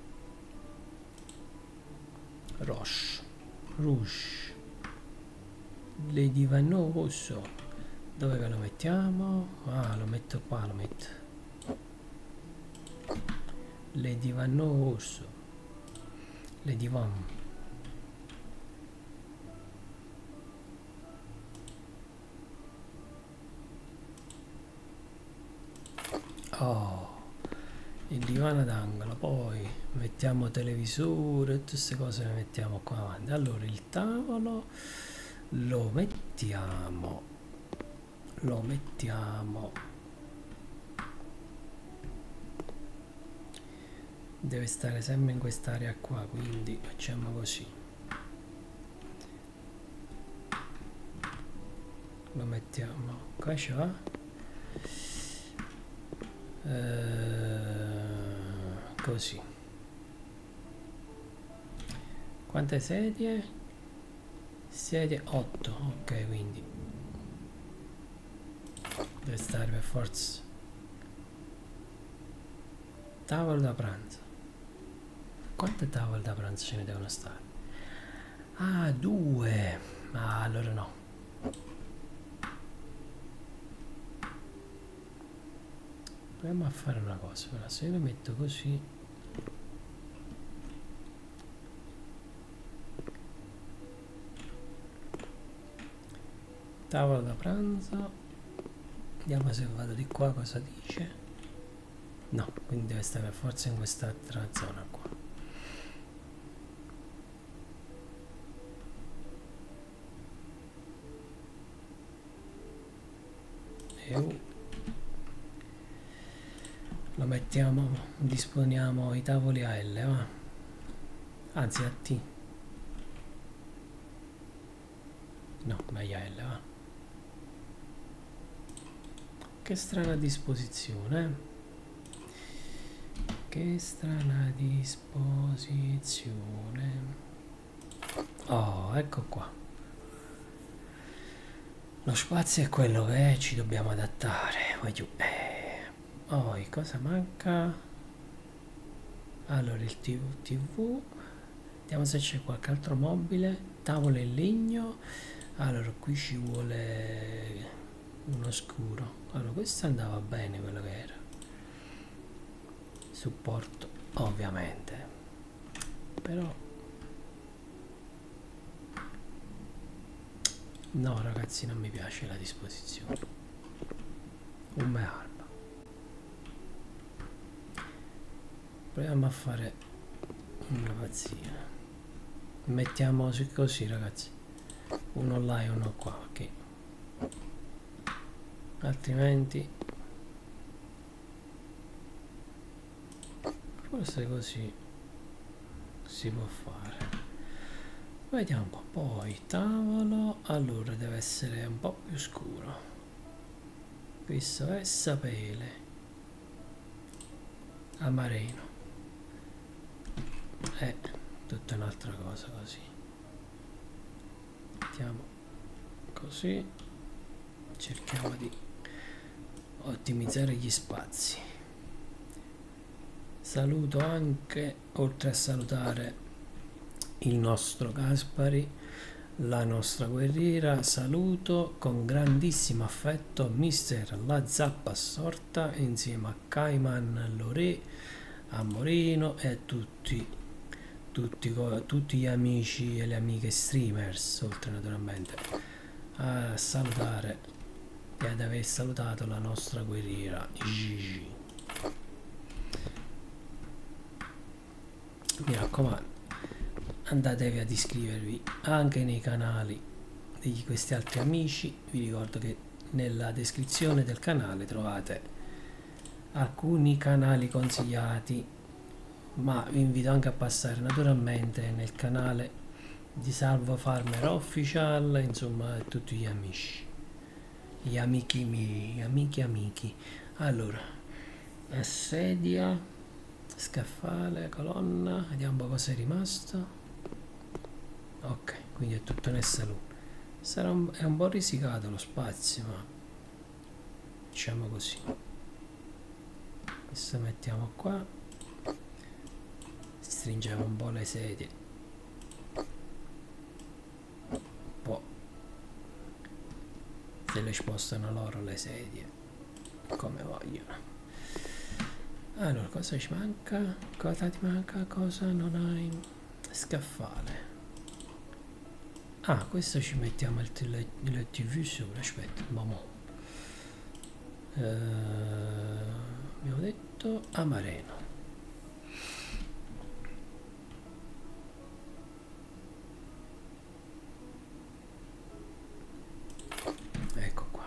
Rouge. Le divano rosso. Dove che lo mettiamo? Ah, lo metto qua, lo metto. Le divano rosso. Le divan. Oh, il divano d'angolo. Poi mettiamo televisore, tutte queste cose le mettiamo qua avanti. Allora il tavolo lo mettiamo. Deve stare sempre in quest'area qua, quindi facciamo così. Lo mettiamo qua, ci va? Così. Quante sedie? Sedie 8, ok, quindi deve stare per forza. Tavolo da pranzo. Quante tavole da pranzo ce ne devono stare? Ah, 2. Ah, allora no. Proviamo a fare una cosa, però se io lo metto così, tavolo da pranzo, vediamo se vado di qua cosa dice. No, quindi deve stare per forza in quest'altra zona qua. Lo mettiamo, disponiamo i tavoli a L, va? Anzi a T. No, meglio a L, va? Che strana disposizione. Che strana disposizione. Oh, ecco qua. Lo spazio è quello che è, ci dobbiamo adattare. Poi cosa manca? Allora il TV. Vediamo se c'è qualche altro mobile. Tavolo in legno. Allora qui ci vuole uno scuro. Allora questo andava bene, quello che era. Supporto ovviamente, però no ragazzi, non mi piace la disposizione. Un me arba. Proviamo a fare una pazzia. Mettiamo così ragazzi, uno là e uno qua, ok, altrimenti forse così si può fare. Vediamo un po'. Poi tavolo, allora deve essere un po' più scuro. Questo è sapele amareno, è tutta un'altra cosa. Così mettiamo così, cerchiamo di ottimizzare gli spazi. Saluto anche, oltre a salutare il nostro Gaspari, la nostra guerriera. Saluto con grandissimo affetto Mister La Zappa Assorta insieme a Cayman Lore, a Moreno e a tutti gli amici e le amiche streamers, oltre naturalmente a salutare e ad aver salutato la nostra guerriera Gigi. Mi raccomando, andatevi ad iscrivervi anche nei canali di questi altri amici. Vi ricordo che nella descrizione del canale trovate alcuni canali consigliati, ma vi invito anche a passare naturalmente nel canale di Salvo Farmer Official, insomma tutti gli amici, gli amici miei, amici. Allora, sedia, scaffale, colonna, vediamo un po' cosa è rimasto. Ok, quindi è tutto nel saloon. È un po' risicato lo spazio, ma diciamo così. Adesso mettiamo qua, stringiamo un po' le sedie, un po' se le spostano loro le sedie come vogliono. Allora, cosa ci manca? Cosa ti manca? Cosa non hai? Scaffale. Ah, questo ci mettiamo il TV sopra. Aspetta, abbiamo detto Amareno. Ecco qua.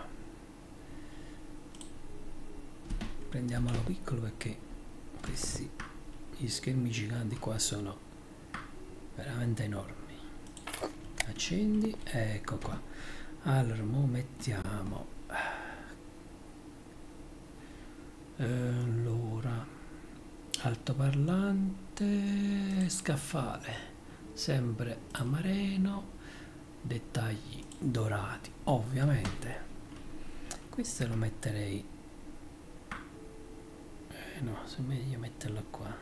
Prendiamolo piccolo perché questi gli schermi giganti qua sono veramente enormi. Accendi, ecco qua. Allora mo mettiamo allora altoparlante, scaffale sempre Amareno, dettagli dorati ovviamente. Questo lo metterei no, se meglio metterlo qua,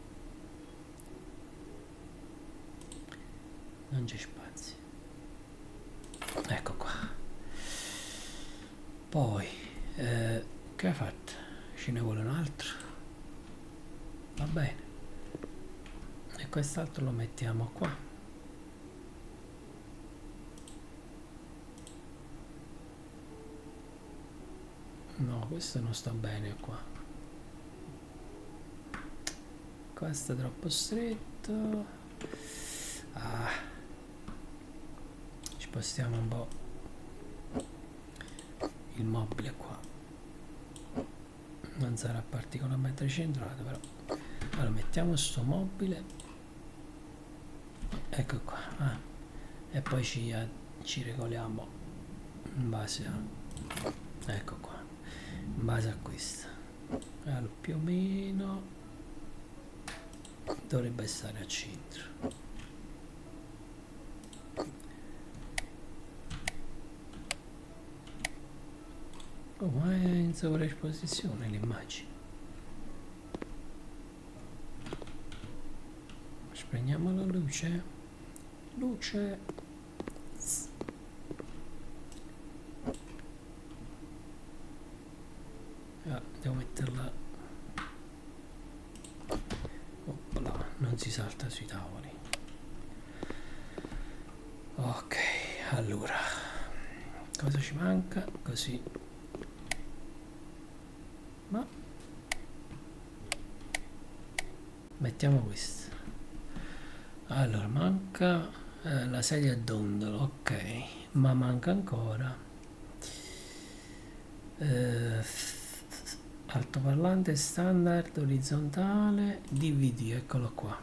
non c'è spazio. Ecco qua. Poi che ha fatto? Ce ne vuole un altro, va bene, e quest'altro lo mettiamo qua. No, questo non sta bene qua, questo è troppo stretto. Spostiamo un po' il mobile qua, non sarà particolarmente centrato però. Allora mettiamo sto mobile, ecco qua, e poi ci regoliamo in base a, ecco qua, in base a questo. Allora più o meno dovrebbe stare al centro. Oh, ma è in sovraesposizione l'immagine. Spegniamo la luce. Devo metterla. Oppala, non si salta sui tavoli. Ok, allora cosa ci manca? Così. Ma mettiamo questo. Allora manca la sedia a dondolo, ok, ma manca ancora altoparlante standard orizzontale DVD, eccolo qua.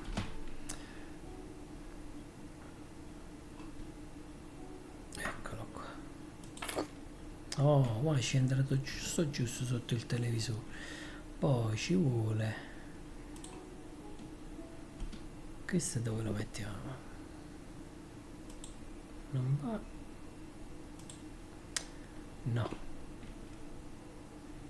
Eccolo qua. Oh, ma ci è entrato giusto sotto il televisore. Poi ci vuole, questo dove lo mettiamo? Non va, no,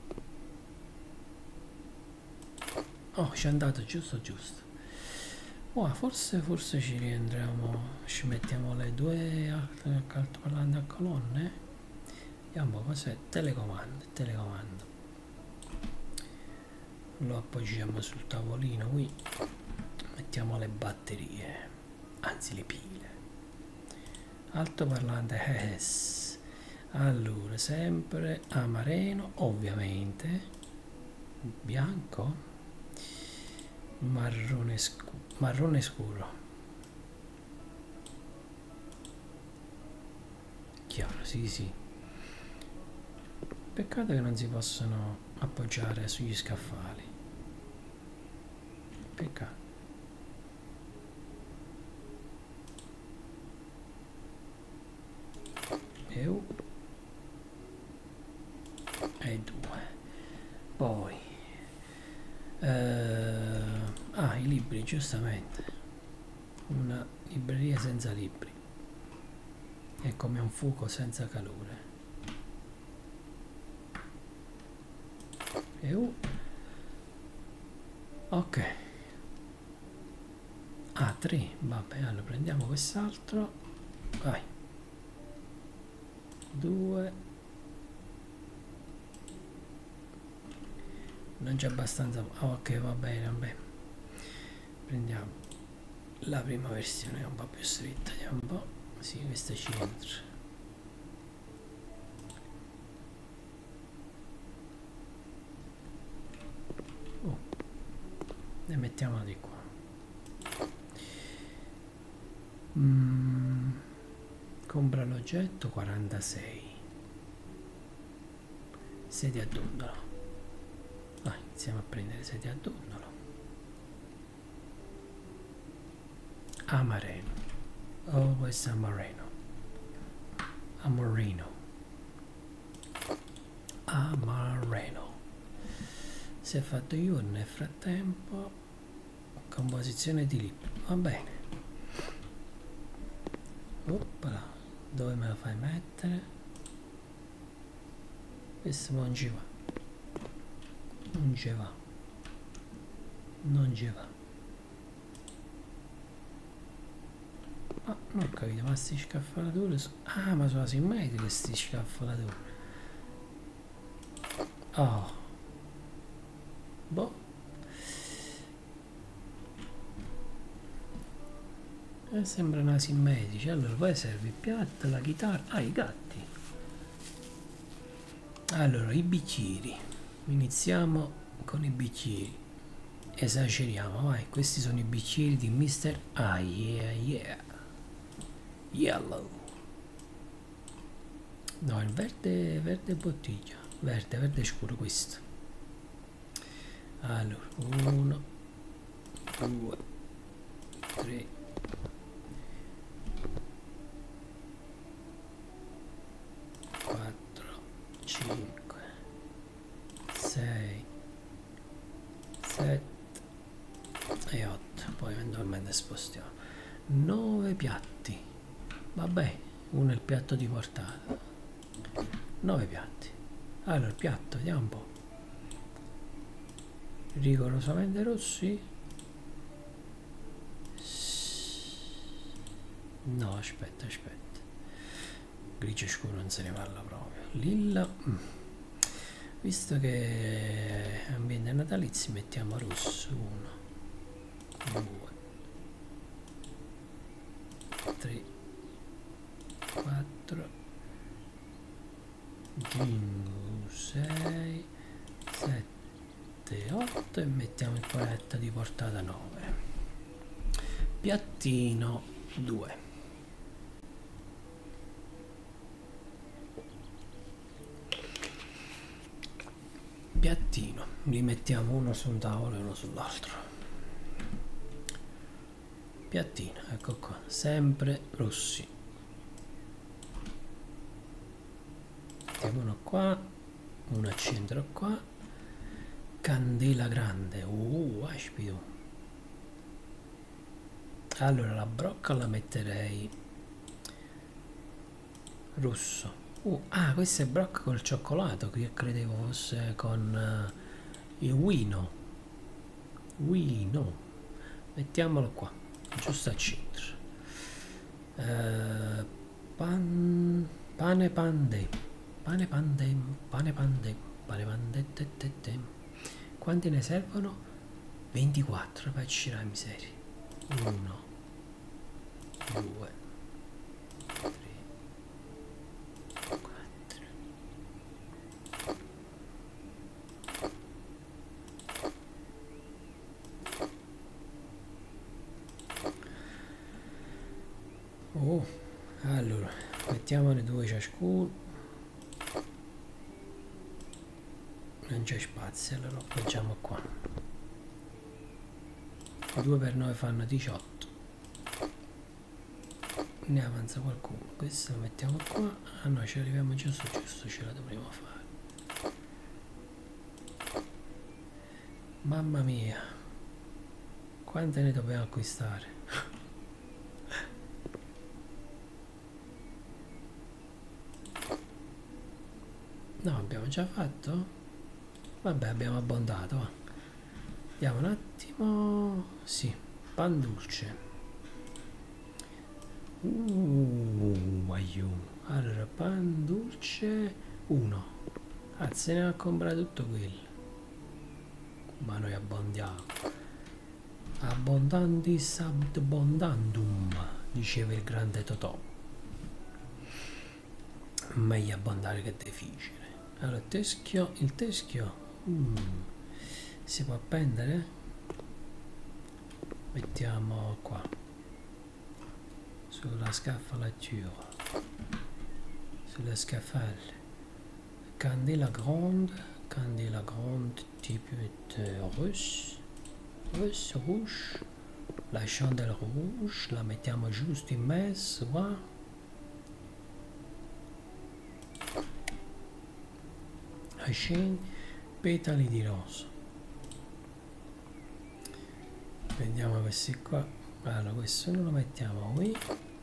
oh, ci è andato giusto. Oh, forse ci rientriamo, ci mettiamo le due altoparlanti a colonne. Vediamo cos'è. Telecomando. Lo appoggiamo sul tavolino qui. Mettiamo le batterie, anzi le pile. Altoparlante S. Allora, sempre amareno, ovviamente. Bianco. Marrone scuro. Chiaro, sì. Peccato che non si possono appoggiare sugli scaffali. Peccato. E 2. Poi i libri, giustamente. Una libreria senza libri è come un fuoco senza calore. Ok. 3. Vabbè, allora prendiamo quest'altro. Vai. 2. Non c'è abbastanza. Ok, va bene. Prendiamo la prima versione, è un po' più stretta. Vediamo un po'. Sì, questa ci entra. E mettiamola di qua. Compra l'oggetto 46. Sedia a dondolo. Vai, iniziamo a prendere sedia a dondolo. Amareno. Always amareno. Si è fatto io nel frattempo. Composizione di libro. Va bene. Oppala. Dove me la fai mettere? Questo non ci va. Non ci va. Ah, non ho capito, ma sti scaffalature ma sono asimmetriche questi scaffalature. Boh. Sembrano asimmetrici. Allora poi serve il piatto, la chitarra. I gatti. Allora, i bicchieri. Iniziamo con i bicchieri. Esageriamo, vai. Questi sono i bicchieri di Mr. Yellow. No, il verde bottiglia. Verde scuro questo. Allora, 1, 2, 3, 4, 5, 6, 7 e 8. Poi eventualmente spostiamo. 9 piatti. Vabbè, uno è il piatto di portata. 9 piatti. Allora, il piatto, vediamo un po'. Rigorosamente rossi? No, aspetta. Grigio scuro non se ne parla proprio. Lilla. Visto che è ambiente natalizio, mettiamo rosso. 1, 2, 3, 4, 5, 6, 7, 8 e mettiamo il paletta di portata 9. Piattino 2. Piattino, li mettiamo uno su un tavolo e uno sull'altro. Piattino, ecco qua, sempre rossi. Mettiamo uno qua, uno al centro qua. Candela grande, aspito. Allora la brocca la metterei rosso. Questa è brocca col cioccolato, che io credevo fosse con il wino. Mettiamolo qua. giusto al centro. Pane pande, pane pande, pane pande, pane pande, quanti ne servono? 24, per uscire la miseria. 1, 2, 3, 4. Oh, allora, mettiamone 2 ciascuno. Non c'è spazio, allora lo appoggiamo qua. 2 per 9 fanno 18. Ne avanza qualcuno. Questo lo mettiamo qua. Ah no, ci arriviamo giusto, ce la dovremo fare. Mamma mia, quante ne dobbiamo acquistare? No, abbiamo già fatto? Vabbè, abbiamo abbondato, va. Vediamo un attimo. Sì, pan dolce. Aiù. Allora, pan dolce 1. Ah, se ne ha comprato tutto quello. Ma noi abbondiamo. Abbondandis abbondandum, diceva il grande Totò. Meglio abbondare che difficile. Allora, il teschio si può appendere? Mettiamo qua sulla scaffalatura, sulle scaffale. Candela grande tu peux mettre russe, rouge, la chandelle rouge la mettiamo giusto in mezzo qua. Petali di rosa. Prendiamo questi qua. Allora, questo uno lo mettiamo qui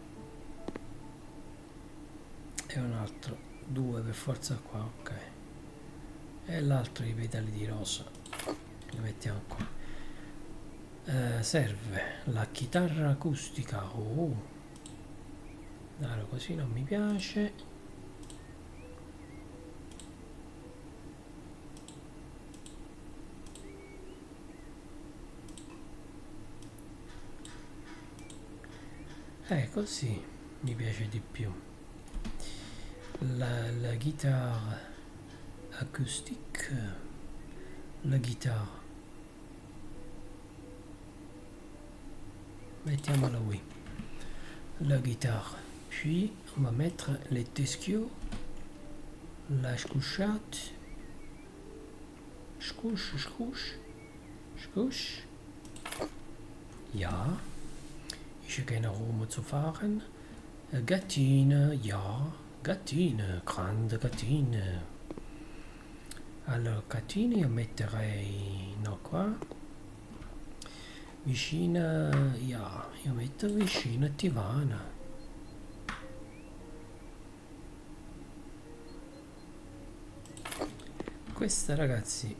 e un altro, 2 per forza qua, ok, e l'altro i petali di rosa li mettiamo qua. Serve la chitarra acustica. Allora, così non mi piace. Così mi piace di più. La chitarra acoustique, la chitarra, mettiamola qui, la chitarra. Puis on va mettre les teschios, la scuchate, scush, ja. Ich gehe nach Rom zu fahren. Gattine, ja, gattine, grande gattine. Allora, gattine io metterei, no, qua. Vicina, ja, io metto vicino a Tivana. Questa, ragazzi,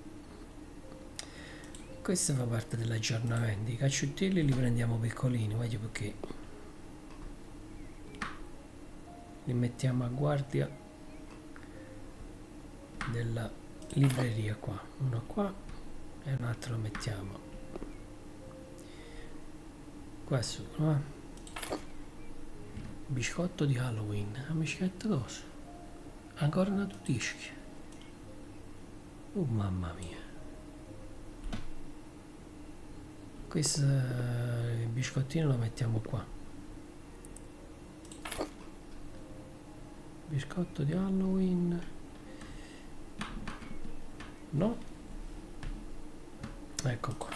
questa fa parte dell'aggiornamento. I cacciutelli li prendiamo piccolini, voglio, perché li mettiamo a guardia della libreria qua. Uno qua e un altro lo mettiamo qua su, no? Biscotto di Halloween. A biscotto cosa? Ancora una tutisca. Oh mamma mia. Questo biscottino lo mettiamo qua. Biscotto di Halloween. No. Ecco qua.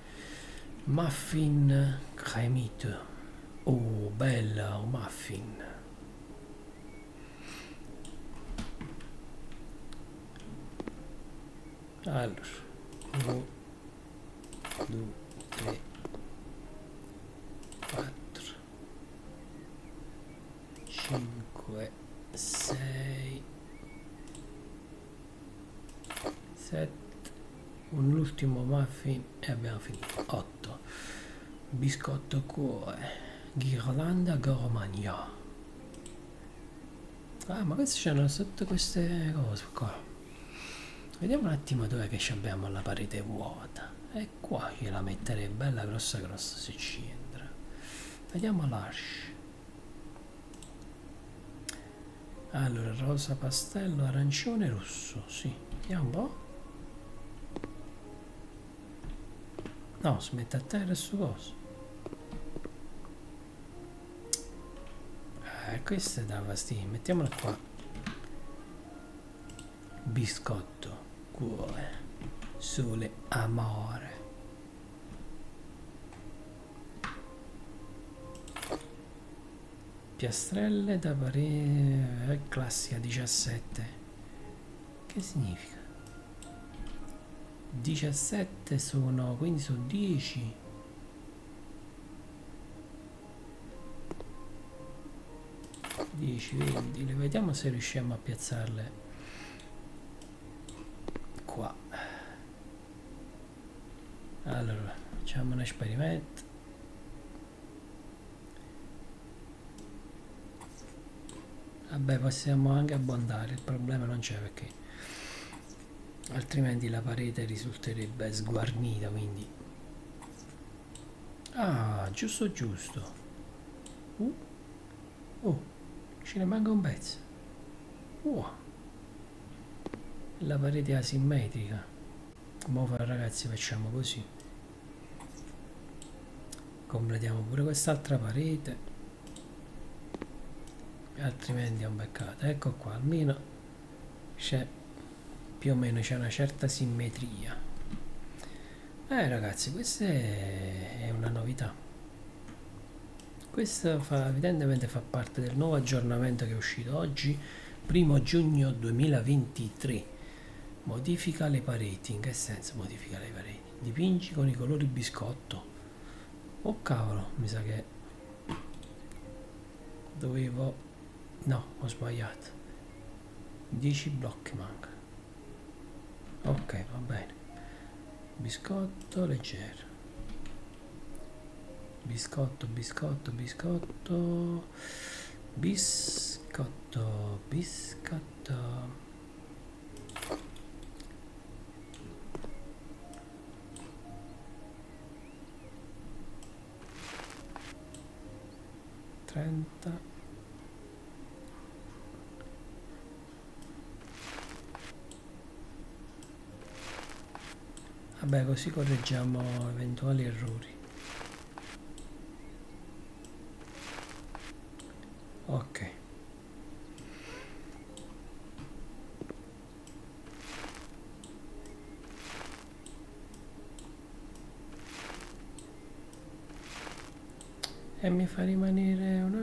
Muffin cremite. Oh, bella, un muffin. Allora, 1, 2, 3, 4, 5, 6, 7, un ultimo muffin e abbiamo finito. 8. biscotto cuore, ghirlanda Gormagna. Ah, ma queste c'hanno tutte queste cose qua. Vediamo un attimo dove che abbiamo la parete vuota. E qua gliela metterei bella grossa grossa se ci entra. Vediamo l'Arsh. Allora, rosa pastello, arancione, rosso. Sì, vediamo un po'. No, si mette a terra sto coso. Questo dà fastidio. Mettiamola qua. Biscotto, cuore, sole, amore. Piastrelle da parete classica 17. Che significa? 17 sono, quindi sono 10. Le vediamo se riusciamo a piazzarle qua. Allora facciamo un esperimento. Vabbè, possiamo anche abbondare, il problema non c'è perché altrimenti la parete risulterebbe sguarnita, quindi giusto giusto. Ce ne manca un pezzo. La parete asimmetrica. Ora ragazzi facciamo così, completiamo pure quest'altra parete, altrimenti è un peccato. Ecco qua, almeno c'è più o meno, c'è una certa simmetria. Ragazzi, questa è una novità. Questo evidentemente fa parte del nuovo aggiornamento che è uscito oggi, 1 giugno 2023. Modifica le pareti. In che senso modifica le pareti? Dipingi con i colori biscotto. Oh cavolo, mi sa che dovevo... no, ho sbagliato. 10 blocchi manca. Ok, va bene. Biscotto leggero. Biscotto, biscotto, biscotto. Biscotto, biscotto. Vabbè, così correggiamo eventuali errori. Ok. E mi fa rimanere un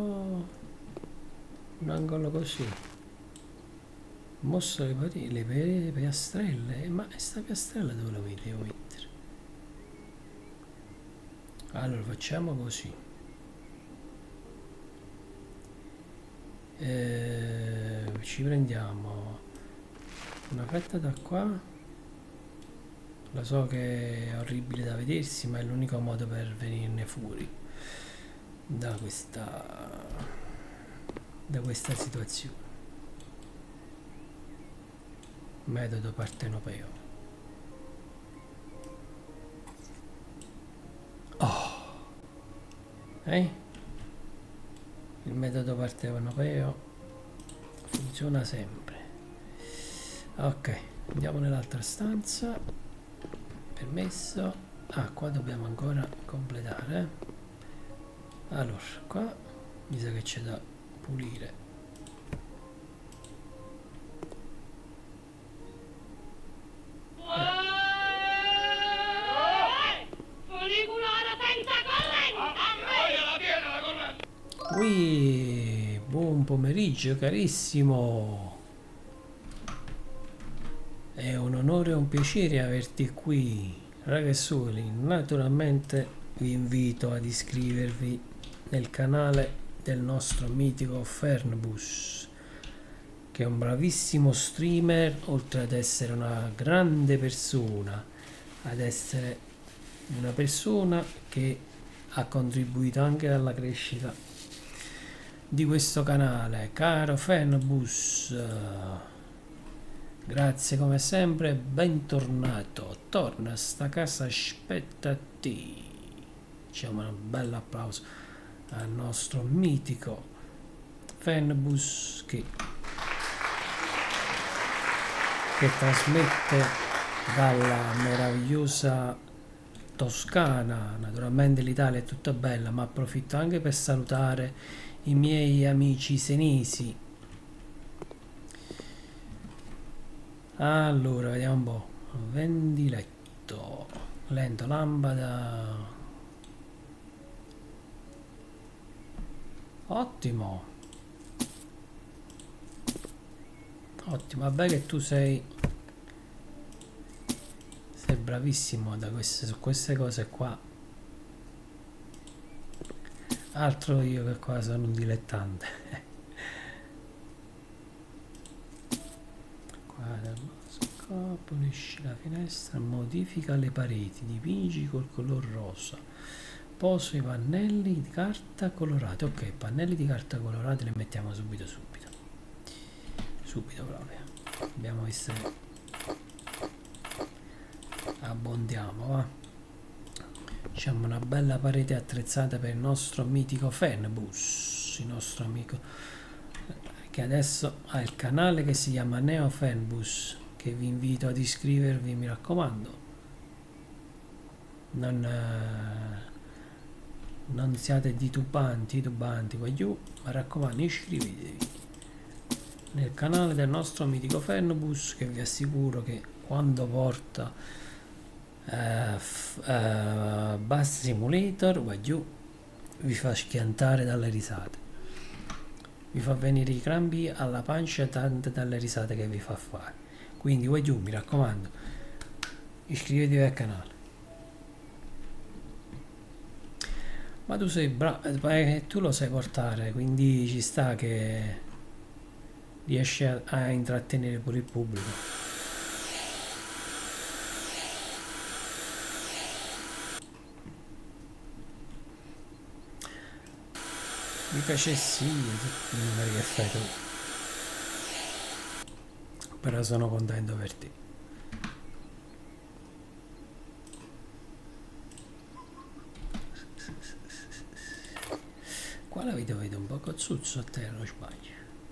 angolo così. Mosso le piastrelle. Ma sta piastrella dove la devo mettere? Allora facciamo così. Ci prendiamo una fetta da qua. Lo so che è orribile da vedersi, ma è l'unico modo per venirne fuori da questa situazione. Metodo partenopeo. Il metodo partenopeo funziona sempre. Ok, andiamo nell'altra stanza. Permesso. Qua dobbiamo ancora completare. Allora, qua mi sa che c'è da pulire. Buon pomeriggio carissimo, è un onore e un piacere averti qui ragazzoli. Naturalmente vi invito ad iscrivervi nel canale del nostro mitico Fernbus, che è un bravissimo streamer, oltre ad essere una grande persona, ad essere una persona che ha contribuito anche alla crescita di questo canale. Caro Fenbus, grazie come sempre, bentornato, torna, sta casa aspetta a te. Facciamo un bel applauso al nostro mitico Fenbus che trasmette dalla meravigliosa Toscana. Naturalmente l'Italia è tutta bella, ma approfitto anche per salutare i miei amici senesi. Allora, vediamo un po'. Vendi letto, lento, lampada. Ottimo. Ottimo, vabbè che tu sei bravissimo su queste cose qua. Altro io che qua sono un dilettante. Qua pulisci la finestra, modifica le pareti, dipingi col color rosa, poso i pannelli di carta colorati. Ok, pannelli di carta colorati li mettiamo subito proprio. Abbiamo visto che abbondiamo, va. Facciamo una bella parete attrezzata per il nostro mitico Fenbus, il nostro amico che adesso ha il canale che si chiama Neo Fenbus, che vi invito ad iscrivervi, mi raccomando. Non siate titubanti qua giù, ma raccomando, iscrivetevi nel canale del nostro mitico Fenbus, che vi assicuro che quando porta Bus Simulator qua giù vi fa schiantare dalle risate, vi fa venire i crampi alla pancia tante dalle risate che vi fa fare. Quindi qua giù, mi raccomando, iscrivetevi al canale. Ma tu sei bravo, tu lo sai portare, quindi ci sta che riesci a intrattenere pure il pubblico. Mi facessi tutti i numeri che fai tu, però sono contento per te. Qua la vedo un po' cozzuzzo a terra, non sbaglio.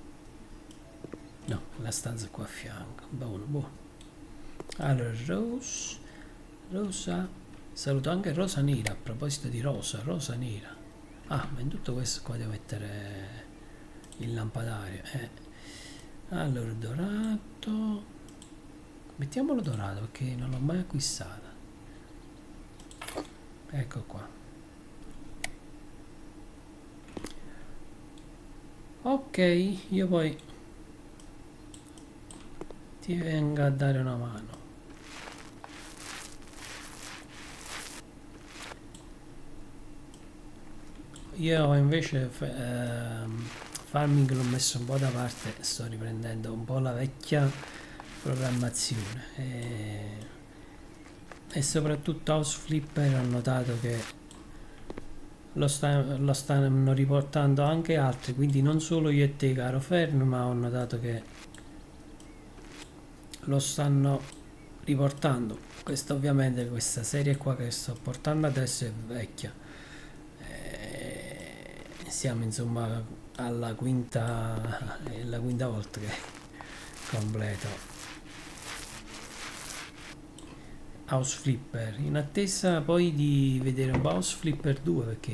No, la stanza qua a fianco. Buono. Allora, rosa, saluto anche rosa nera. A proposito di rosa nera. Ah, ma in tutto questo qua devo mettere il lampadario. Allora, dorato. Mettiamolo dorato perché non l'ho mai acquistata. Ecco qua. Ok, io poi ti vengo a dare una mano. Io invece farming l'ho messo un po' da parte, sto riprendendo un po' la vecchia programmazione e soprattutto House Flipper ho notato che lo stanno riportando anche altri, quindi non solo io e te, caro Fern, ma ho notato che lo stanno riportando. Questa ovviamente, questa serie qua che sto portando adesso è vecchia. Siamo insomma alla quinta, è la quinta volta che completo House Flipper, in attesa poi di vedere un po' House Flipper 2 perché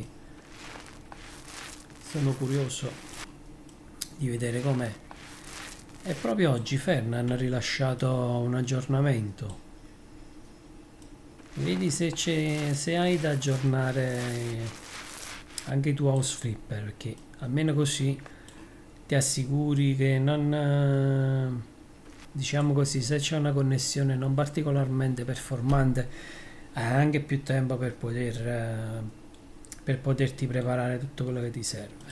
sono curioso di vedere com'è. E proprio oggi Fern hanno rilasciato un aggiornamento, vedi se hai da aggiornare anche tu House Flipper, perché almeno così ti assicuri che non, diciamo così, se c'è una connessione non particolarmente performante hai anche più tempo per poterti preparare tutto quello che ti serve.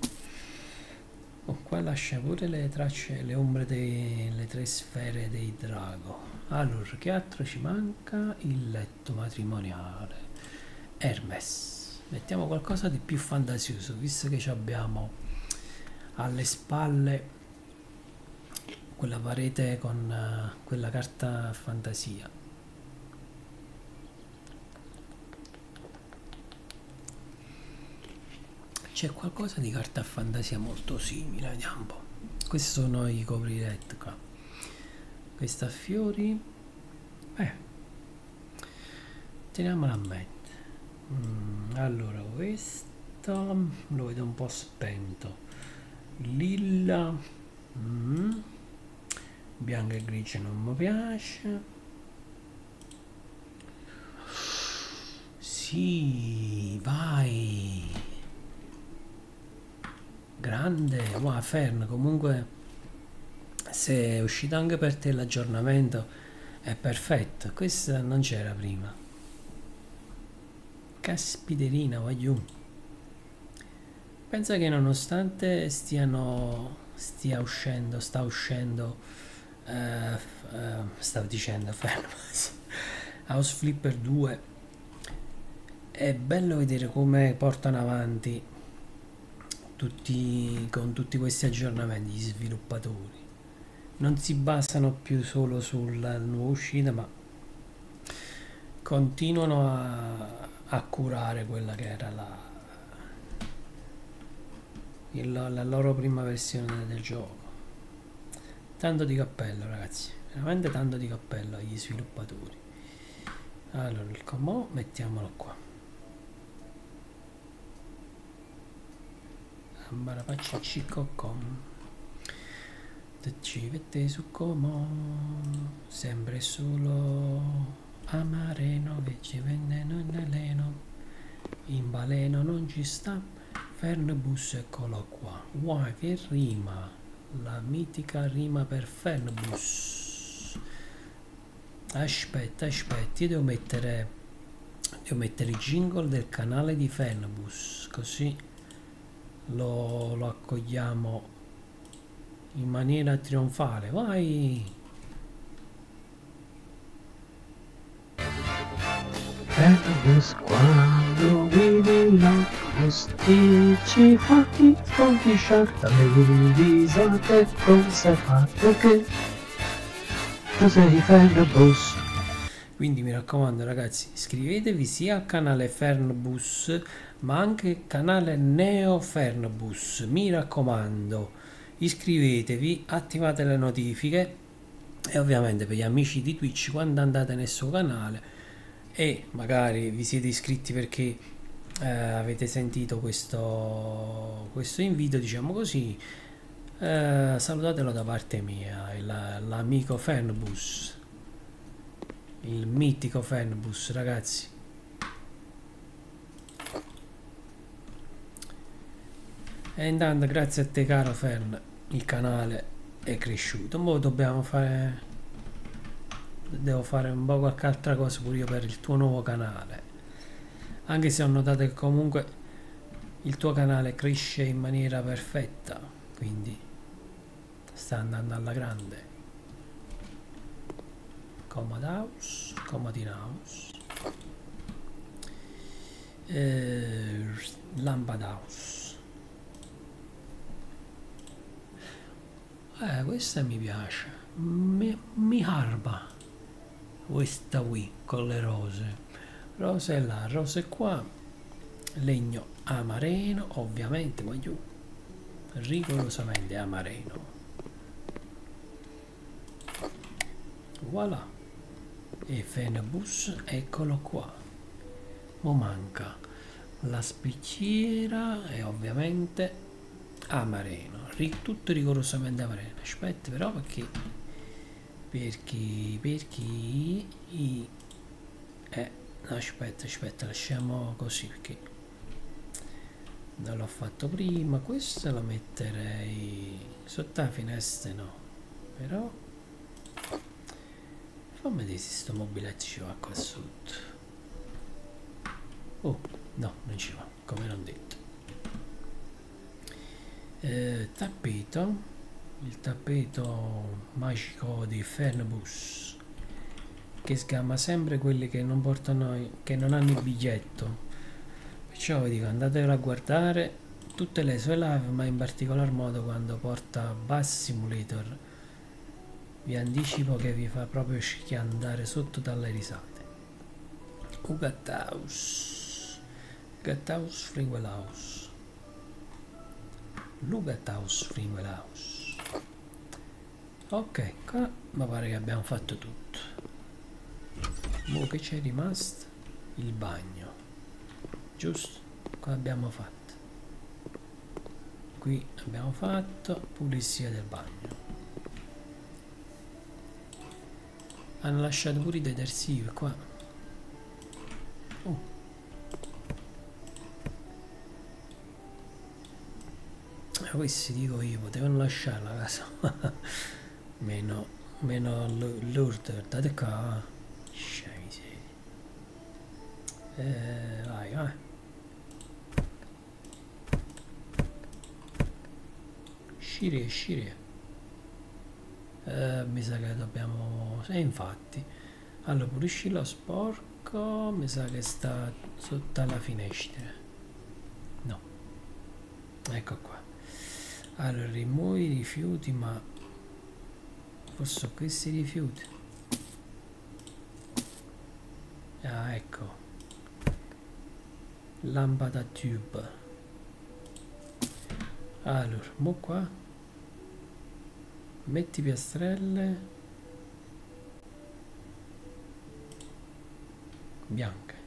Qua lascia pure le tracce, le ombre delle 3 sfere dei drago. Allora, che altro ci manca? Il letto matrimoniale Hermes. Mettiamo qualcosa di più fantasioso, visto che abbiamo alle spalle quella parete con quella carta fantasia. C'è qualcosa di carta fantasia molto simile, vediamo un po'. Questi sono i copriletti qua. Questa a fiori. Teniamola a mente. Allora, questo lo vedo un po' spento. Lilla. Bianco e grigio non mi piace. Sì, vai. Grande. Wow, Fern, comunque se è uscito anche per te l'aggiornamento è perfetto. Questa non c'era prima. Caspiterina, voglio. Pensa che nonostante sta uscendo, stavo dicendo House Flipper 2, è bello vedere come portano avanti con tutti questi aggiornamenti gli sviluppatori. Non si basano più solo sulla nuova uscita, ma continuano a curare quella che era la loro prima versione del gioco. Tanto di cappello, ragazzi, veramente tanto di cappello agli sviluppatori. Allora, il comò mettiamolo qua. Ambarapacci ciccocom. Ci vette su comò, sempre solo amareno che ci vende non aleno. In baleno non ci sta. Fernbus, eccolo qua. Wow, che rima! La mitica rima per Fernbus. Aspetta, io devo mettere il jingle del canale di Fernbus, così lo accogliamo in maniera trionfale. Vai! Fernbus, quando vedi l'autobus e ci fatti conti sciarta le risate conservate che tu sei Fernbus. Quindi mi raccomando, ragazzi, iscrivetevi sia al canale Fernbus ma anche al canale Neo Fernbus. Mi raccomando, iscrivetevi, attivate le notifiche e ovviamente per gli amici di Twitch, quando andate nel suo canale e magari vi siete iscritti perché avete sentito questo invito, diciamo così, salutatelo da parte mia, l'amico Fernbus, il mitico Fernbus, ragazzi. E intanto grazie a te, caro Fern, il canale è cresciuto. Ora devo fare un po' qualche altra cosa pure io per il tuo nuovo canale, anche se ho notato che comunque il tuo canale cresce in maniera perfetta, quindi sta andando alla grande. Comodin House, Lampad House. Questa mi piace, mi arba questa qui con le rose là, rose qua, legno amareno, ovviamente, voglio rigorosamente amareno. Voilà, e Fernbus, eccolo qua. Mo manca la spicchiera e ovviamente amareno, tutto rigorosamente amareno. Aspetta però, aspetta, lasciamo così perché non l'ho fatto prima. Questo lo metterei sotto la finestra, no, però fammi vedere se sto mobiletto ci va qua sotto. Oh no, non ci va, come non detto. Tappeto, il tappeto magico di Fernbus, che sgama sempre quelli che non portano, che non hanno il biglietto, Perciò vi dico, andatevelo a guardare tutte le sue live, ma in particolar modo quando porta Bus Simulator. Vi anticipo che vi fa proprio schiandare sotto dalle risate. Gathaus Freewellhouse. Gathaus Freewellhouse. Ok, qua mi pare che abbiamo fatto tutto. Mo che c'è rimasto? Il bagno. Giusto? Qua abbiamo fatto. Qui abbiamo fatto pulizia del bagno. Hanno lasciato pure i detersivi qua. Questi dico io, potevano lasciare la casa. meno l'urto, guardate qua. Vai. Scire. Mi sa che dobbiamo... infatti. Allora, pulisci lo sporco. Mi sa che sta sotto la finestra. No. Ecco qua. Allora, rimuovi i rifiuti, ma... forse questi rifiuti. Ah, ecco. Lampada tube. Allora, mo qua metti piastrelle bianche.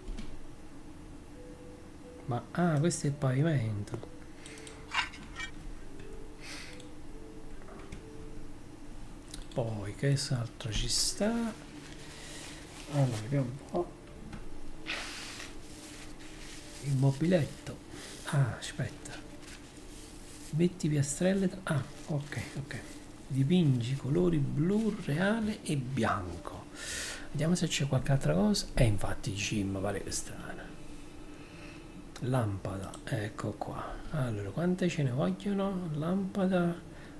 Ma questo è il pavimento. Poi che altro ci sta? Allora, vediamo un po'. Il mobiletto. Aspetta. Metti piastrelle. Ok. Dipingi colori blu reale e bianco. Vediamo se c'è qualche altra cosa. Infatti Jim pare che strana. Lampada, ecco qua. Allora, quante ce ne vogliono? Lampada,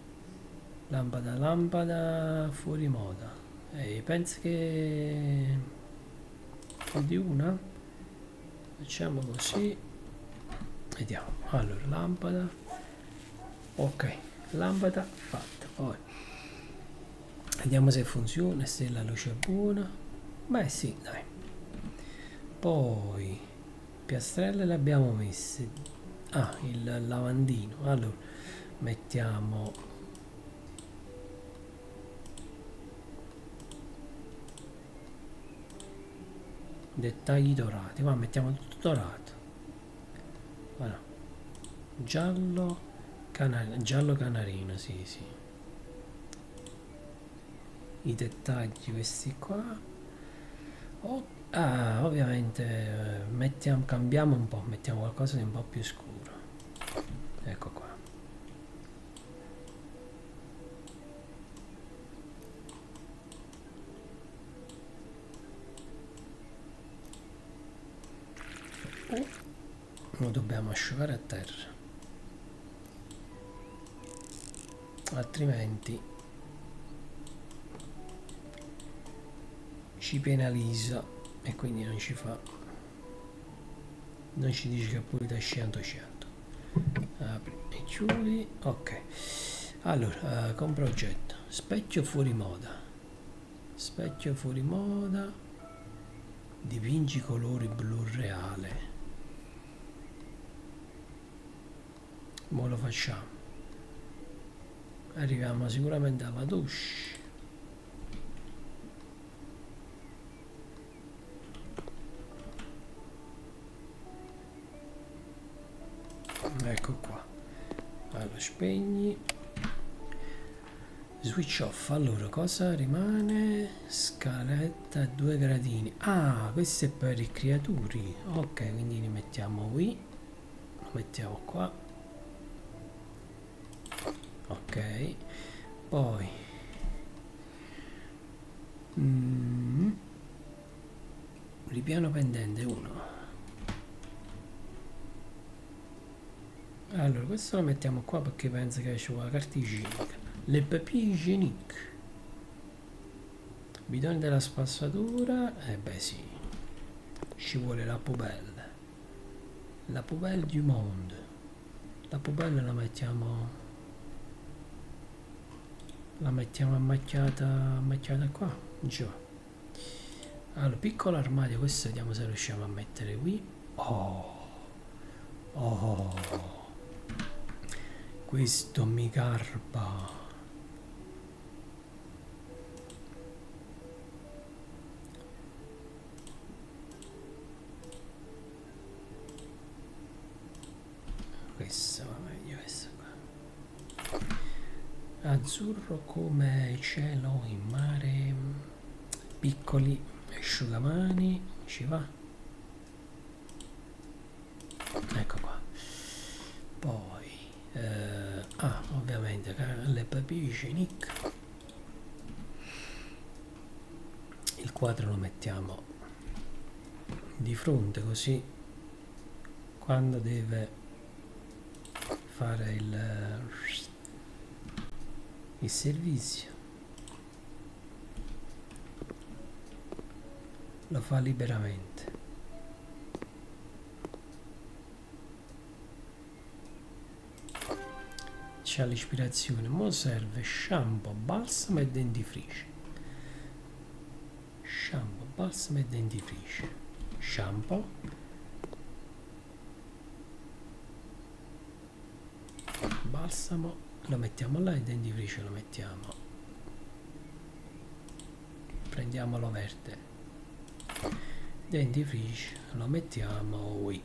fuori moda. Penso che di una facciamo così. Vediamo. Allora, lampada. Ok, lampada fatta. Poi vediamo se funziona, se la luce è buona. Beh sì, dai. Poi piastrelle le abbiamo messe. Il lavandino. Allora mettiamo dettagli dorati. Ma mettiamo tutto dorato. Voilà. Giallo canarino, sì. I dettagli questi qua. Ovviamente cambiamo un po', mettiamo qualcosa di un po' più scuro. Ecco qua. Lo dobbiamo asciugare a terra, altrimenti ci penalizza e quindi non ci dice che pulita 100. Apri e chiudi. Ok, allora compra oggetto, specchio fuori moda, dipingi colori blu reale. Mo lo facciamo, arriviamo sicuramente alla douche. Ecco qua. Allora spegni, switch off. Allora cosa rimane? Scaletta 2 gradini. Questo è per i creaturi. Ok, quindi li mettiamo qui, lo mettiamo qua. Ok, poi ripiano pendente 1. Allora questo lo mettiamo qua perché penso che ci vuole la carta igienica, le papier igienique, bidone della spazzatura. Beh sì, ci vuole la pubella. La poubelle du monde. La poubelle la mettiamo ammacchiata qua, giù. Allora, piccolo armadio, questo vediamo se riusciamo a mettere qui. Oh, questo mi garba. Questo va meglio, questo qua. Azzurro come cielo in mare, piccoli asciugamani, ci va? Ecco qua. Poi ovviamente le papier hygiénique. Il quadro lo mettiamo di fronte, così quando deve fare il servizio lo fa liberamente. C'ha l'ispirazione. Mo serve shampoo, balsamo e dentifricio. Shampoo, balsamo e dentifricio. Shampoo, balsamo lo mettiamo là e dentifricio lo mettiamo. Prendiamolo verde. Dentifricio lo mettiamo qui.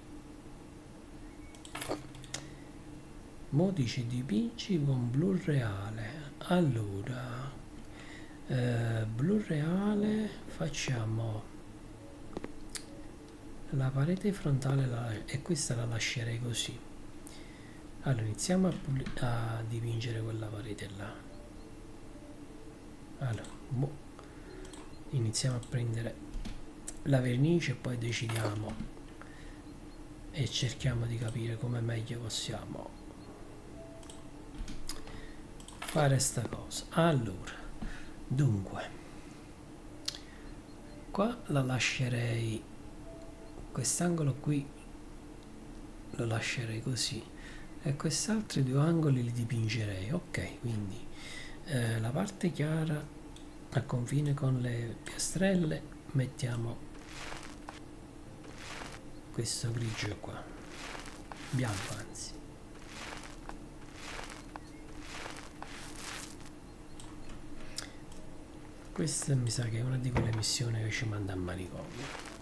Mo dice dipingi con blu reale. Allora blu reale, facciamo la parete frontale e questa la lascerei così. Allora iniziamo a dipingere quella parete là. Allora iniziamo a prendere la vernice e poi decidiamo e cerchiamo di capire come meglio possiamo fare sta cosa. Allora, dunque, qua la lascerei, quest'angolo qui lo lascerei così e questi altri due angoli li dipingerei. Ok, quindi la parte chiara a confine con le piastrelle mettiamo questo grigio qua, bianco anzi. Questa mi sa che è una di quelle missioni che ci manda a manicomio.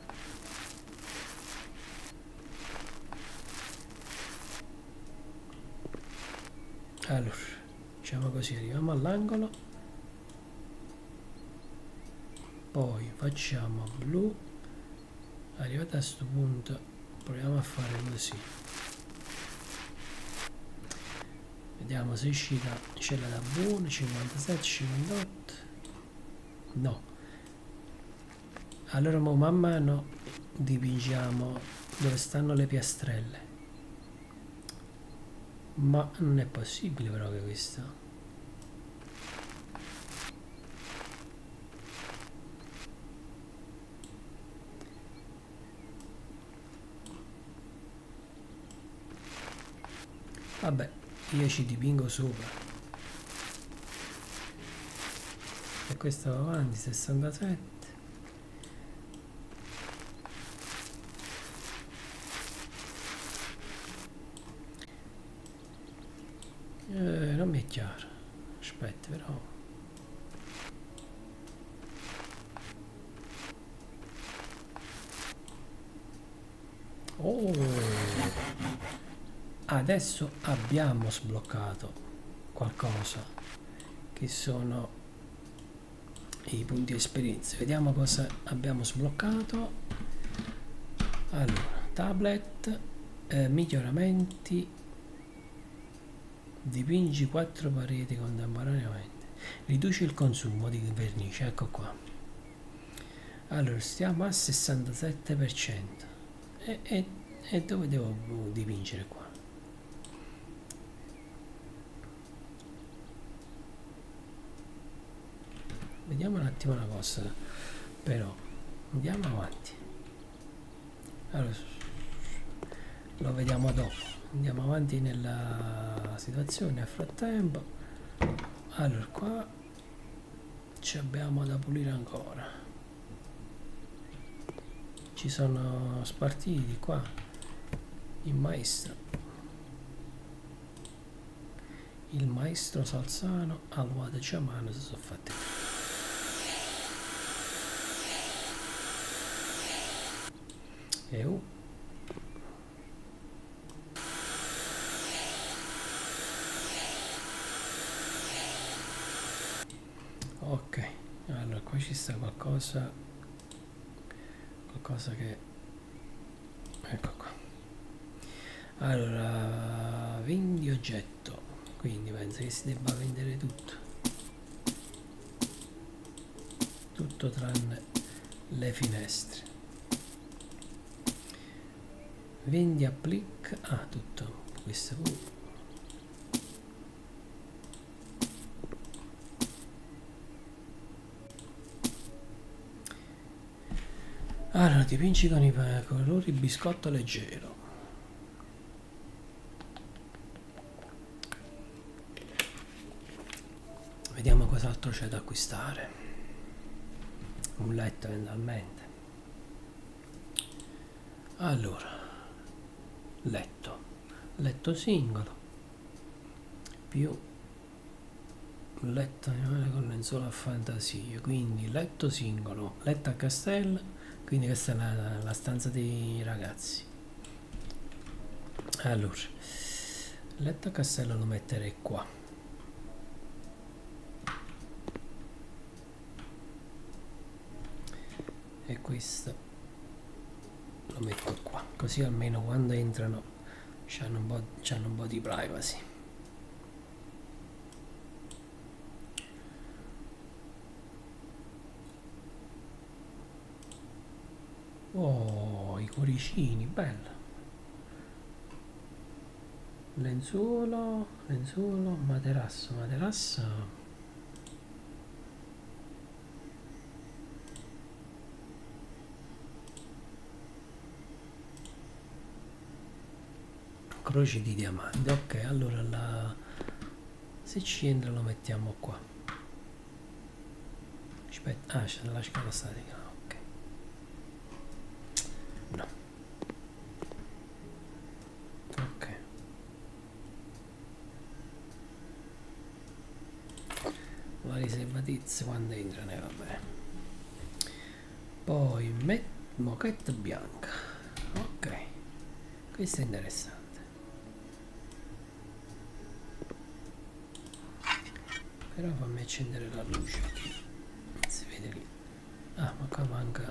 Allora, facciamo così, arriviamo all'angolo, poi facciamo blu, arrivato a questo punto proviamo a fare così, vediamo se ce l'ha da buono. 57, 58, no. Allora man mano dipingiamo dove stanno le piastrelle, ma non è possibile però che questa vabbè, io ci dipingo sopra e questo va avanti. 67, non mi è chiaro, aspetta però, adesso abbiamo sbloccato qualcosa che sono i punti esperienza. Vediamo cosa abbiamo sbloccato. Allora, tablet, miglioramenti, dipingi 4 pareti contemporaneamente, riduci il consumo di vernice, ecco qua. Allora stiamo a 67% e dove devo dipingere qua? Vediamo un attimo una cosa, però andiamo avanti. Allora, lo vediamo dopo. Andiamo avanti nella situazione nel frattempo. Allora qua ci abbiamo da pulire ancora, ci sono spartiti qua il maestro Salzano al Wada Ciamano si sono fatti. Ok, allora qua ci sta qualcosa che, ecco qua. Allora, vendi oggetto, quindi penso che si debba vendere tutto tranne le finestre. Vendi applica, tutto questo pure. Allora, dipingi con i colori biscotto leggero. Vediamo cos'altro c'è da acquistare. Un letto eventualmente. Allora, letto singolo più letto animale con lenzuola a fantasia, quindi letto singolo, letto a castello, quindi questa è la stanza dei ragazzi. Allora, letto a castello lo metterei qua, e questo lo metto qua, così almeno quando entrano c'hanno un po' di privacy. Oh, i cuoricini, bello. Lenzuolo, materasso. Croci di diamanti. Ok, allora se ci entra lo mettiamo qua. Aspetta, c'è la scala statica. Ok, no, ok, la riservatezza quando entrano, va bene. Poi moquette bianca. Ok, questo è interessante. Però fammi accendere la luce, non si vede lì. Ma qua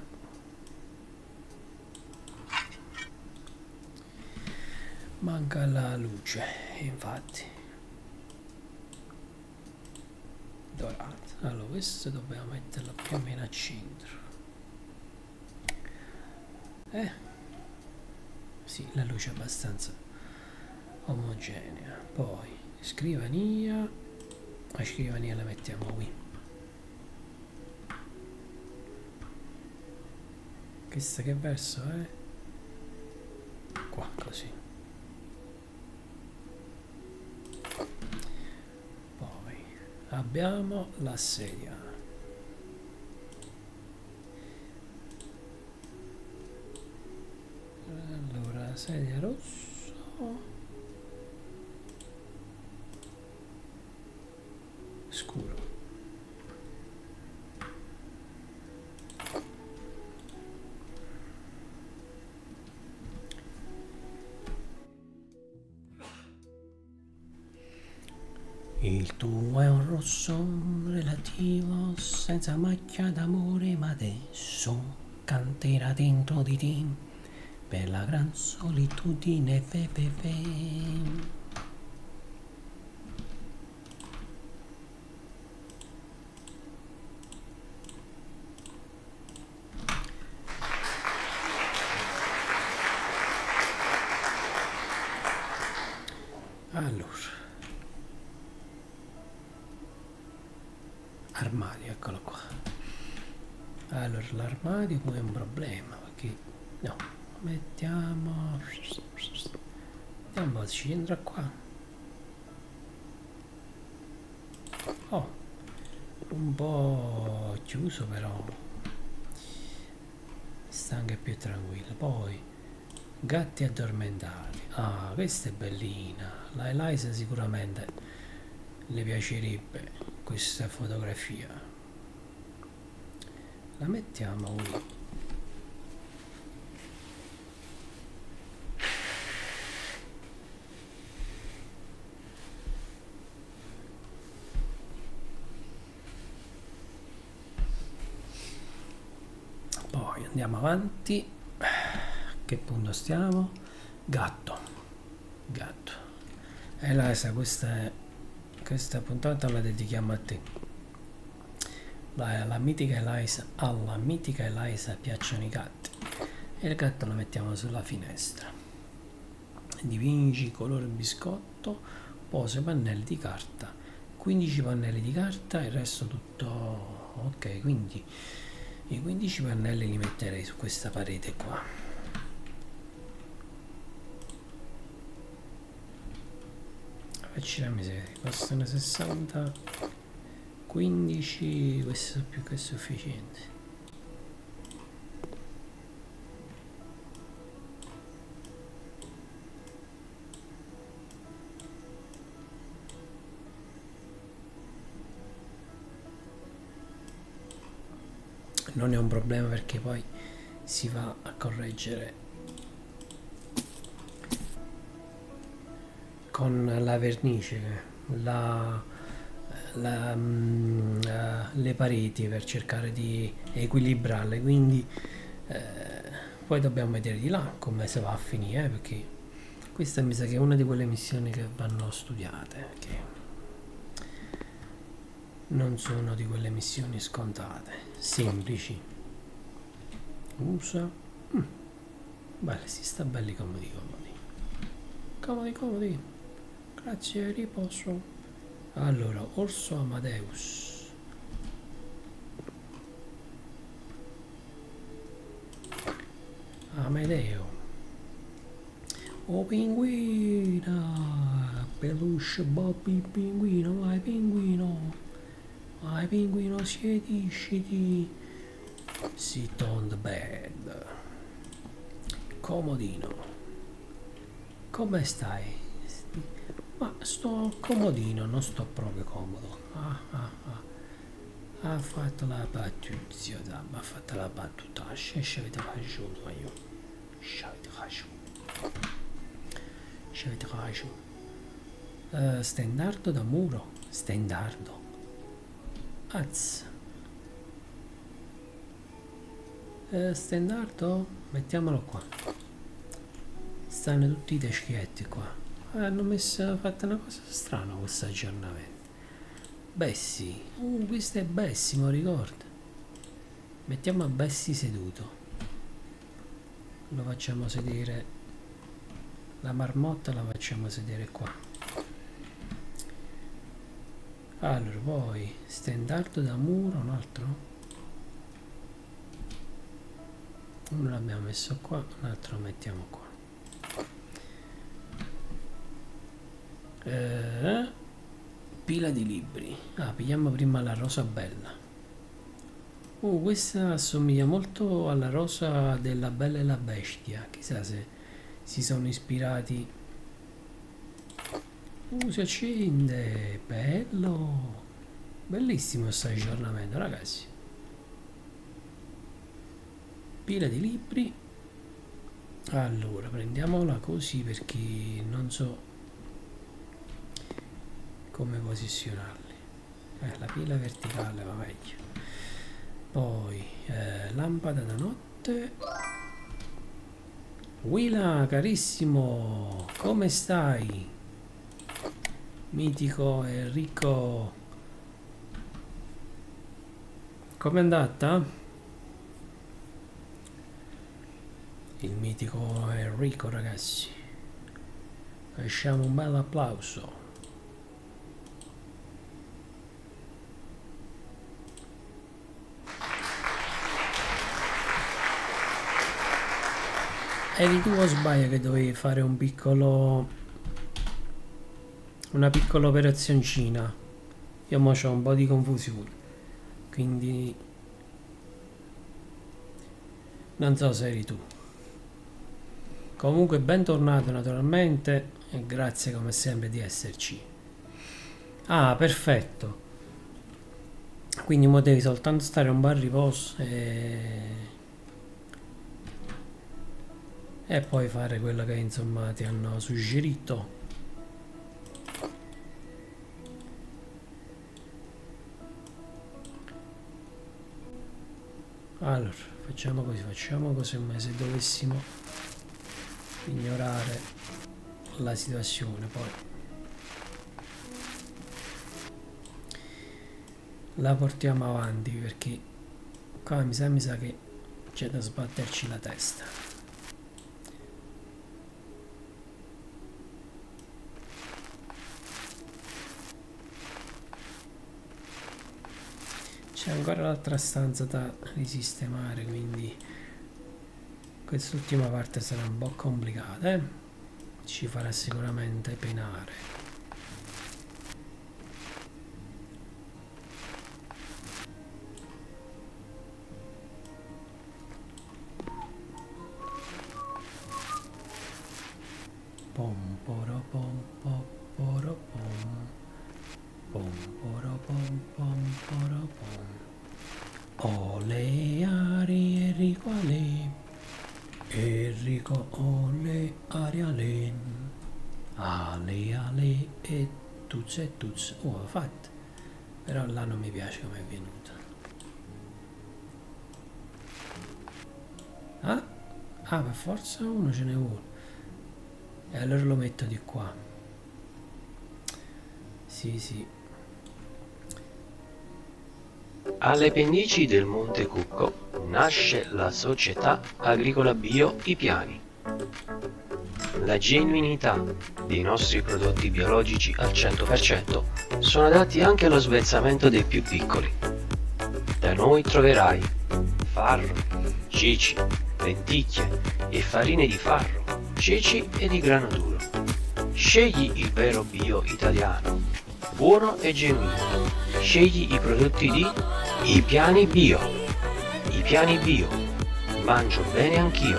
manca la luce, infatti. Dorato. Allora questo dobbiamo metterlo più o meno a centro. Sì, la luce è abbastanza omogenea. Poi scrivania. La scrivania la mettiamo qui. Questa che verso è? Qua, così. Poi abbiamo la sedia. Allora, sedia rosso scuro. Il tuo è un rosso relativo senza macchia d'amore, ma adesso canterà dentro di te per la gran solitudine. Allora, armadio, eccolo qua. Allora, l'armadio poi è un problema perché no, mettiamo Vediamo se ci entra qua. Oh, un po' chiuso però sta anche più tranquillo. Poi gatti addormentati. Ah, questa è bellina. La Eliza sicuramente le piacerebbe questa fotografia. La mettiamo qui. Poi andiamo avanti. Che punto stiamo? Gatto. Eliza, questa puntata la dedichiamo a te. Alla mitica Eliza piacciono i gatti e il gatto lo mettiamo sulla finestra. Dipingi colore biscotto, pose pannelli di carta, 15 pannelli di carta, il resto tutto ok. Quindi i 15 pannelli li metterei su questa parete qua. Facci la miseria, costano 60, 15, questo è più che sufficiente. Non è un problema perché poi si va a correggere con la vernice le pareti per cercare di equilibrarle, quindi poi dobbiamo vedere di là come si va a finire, perché questa mi sa che è una di quelle missioni che vanno studiate, che non sono di quelle missioni scontate, semplici. Usa belle, si sta belli comodi. Grazie, riposo. Allora, Orso Amadeus. Amedeo. Oh, pinguina. Peluche Bobby pinguino. Vai pinguino. Vai pinguino, siedisciti. Sit on the bed. Comodino. Come stai? Ma sto comodino, non sto proprio comodo. Ha fatto la battuta, ma ha fatto la battuta. Ci avete ragione, ma io. Ci avete ragione. Stendardo da muro. Stendardo. Az. Stendardo, mettiamolo qua. Stanno tutti i teschietti qua. Hanno fatto una cosa strana questo aggiornamento. Bessie, questo è Bessie, mi ricordo. Mettiamo a Bessie seduto, lo facciamo sedere, la marmotta la facciamo sedere qua. Allora, poi stendardo da muro, un altro, uno l'abbiamo messo qua, un altro lo mettiamo qua. Pila di libri. Pigliamo prima la rosa bella. Questa assomiglia molto alla rosa della Bella e la Bestia. Chissà se si sono ispirati. Si accende. Bello. Bellissimo questo aggiornamento, ragazzi. Pila di libri. Allora, prendiamola così perché non so come posizionarli. La pila verticale va meglio. Poi lampada da notte. Willa, carissimo, come stai? Mitico Enrico, com'è andata? Il mitico Enrico, ragazzi, lasciamo un bel applauso. Eri tu o sbaglio che dovevi fare un piccolo... una piccola operazioncina? Io mo c'ho un po' di confusione, quindi non so se eri tu. Comunque bentornato naturalmente e grazie come sempre di esserci. Ah, perfetto. Quindi mo devi soltanto stare un po' a riposo e poi fare quello che insomma ti hanno suggerito. Allora, facciamo così, ma se dovessimo ignorare la situazione poi la portiamo avanti, perché qua mi sa che c'è da sbatterci la testa. C'è ancora l'altra stanza da risistemare, quindi quest'ultima parte sarà un po' complicata, ci farà sicuramente penare. Pom poro pom pom poro pom pom poro pom pom poro pom. Ole Ari Enrico Ale, Enrico Ole Ari Ale, Ale Ale e tuz. Oh, l'ho fatta, però là non mi piace come è venuta. Ah, per forza uno ce n'è uno, e allora lo metto di qua. Sì. Alle pendici del Monte Cucco nasce la società agricola bio I Piani. La genuinità dei nostri prodotti biologici al 100% sono adatti anche allo svezzamento dei più piccoli. Da noi troverai farro, ceci, lenticchie e farine di farro, ceci e di grano duro. Scegli il vero bio italiano, buono e genuino. Scegli i prodotti di I Piani Bio. I Piani Bio. Mangio bene anch'io.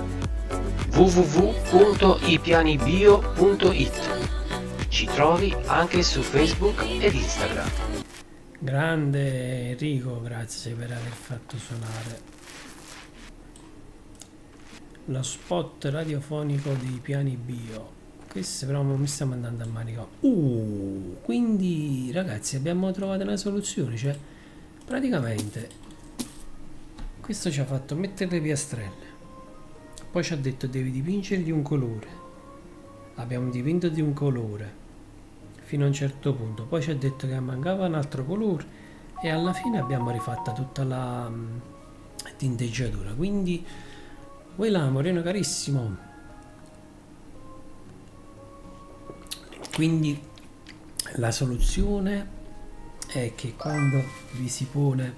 www.ipianibio.it. Ci trovi anche su Facebook ed Instagram. Grande Enrico, grazie per aver fatto suonare lo spot radiofonico dei Piani Bio. Questo però mi sta mandando a manico. Quindi ragazzi abbiamo trovato una soluzione, cioè praticamente questo ci ha fatto mettere le piastrelle, poi ci ha detto devi dipingere di un colore, abbiamo dipinto di un colore fino a un certo punto, poi ci ha detto che mancava un altro colore e alla fine abbiamo rifatta tutta la tinteggiatura. Quindi voilà, Moreno carissimo. Quindi la soluzione è che quando vi si pone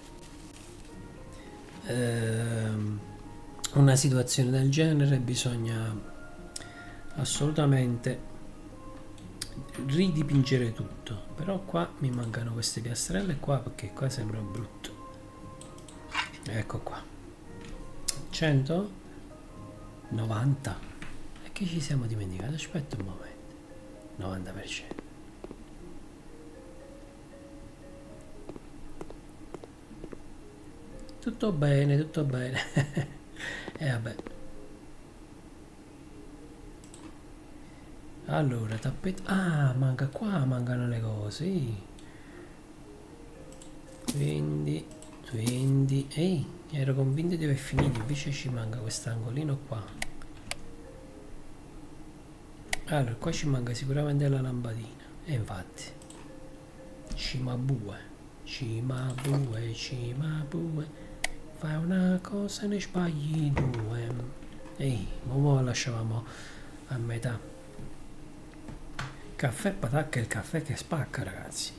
una situazione del genere bisogna assolutamente ridipingere tutto. Però qua mi mancano queste piastrelle qua, perché qua sembra brutto. Ecco qua, 190. E che ci siamo dimenticati? Aspetta un momento. 90%. Tutto bene e vabbè. Allora tappeto, manca qua, mancano le cose. Quindi ehi, ero convinto di aver finito, invece ci manca quest'angolino qua. Allora qua ci manca sicuramente la lampadina, e infatti Cimabue, fai una cosa e ne sbagli due. Ehi, mo lasciavamo a metà. Caffè patacca, il caffè che spacca, ragazzi,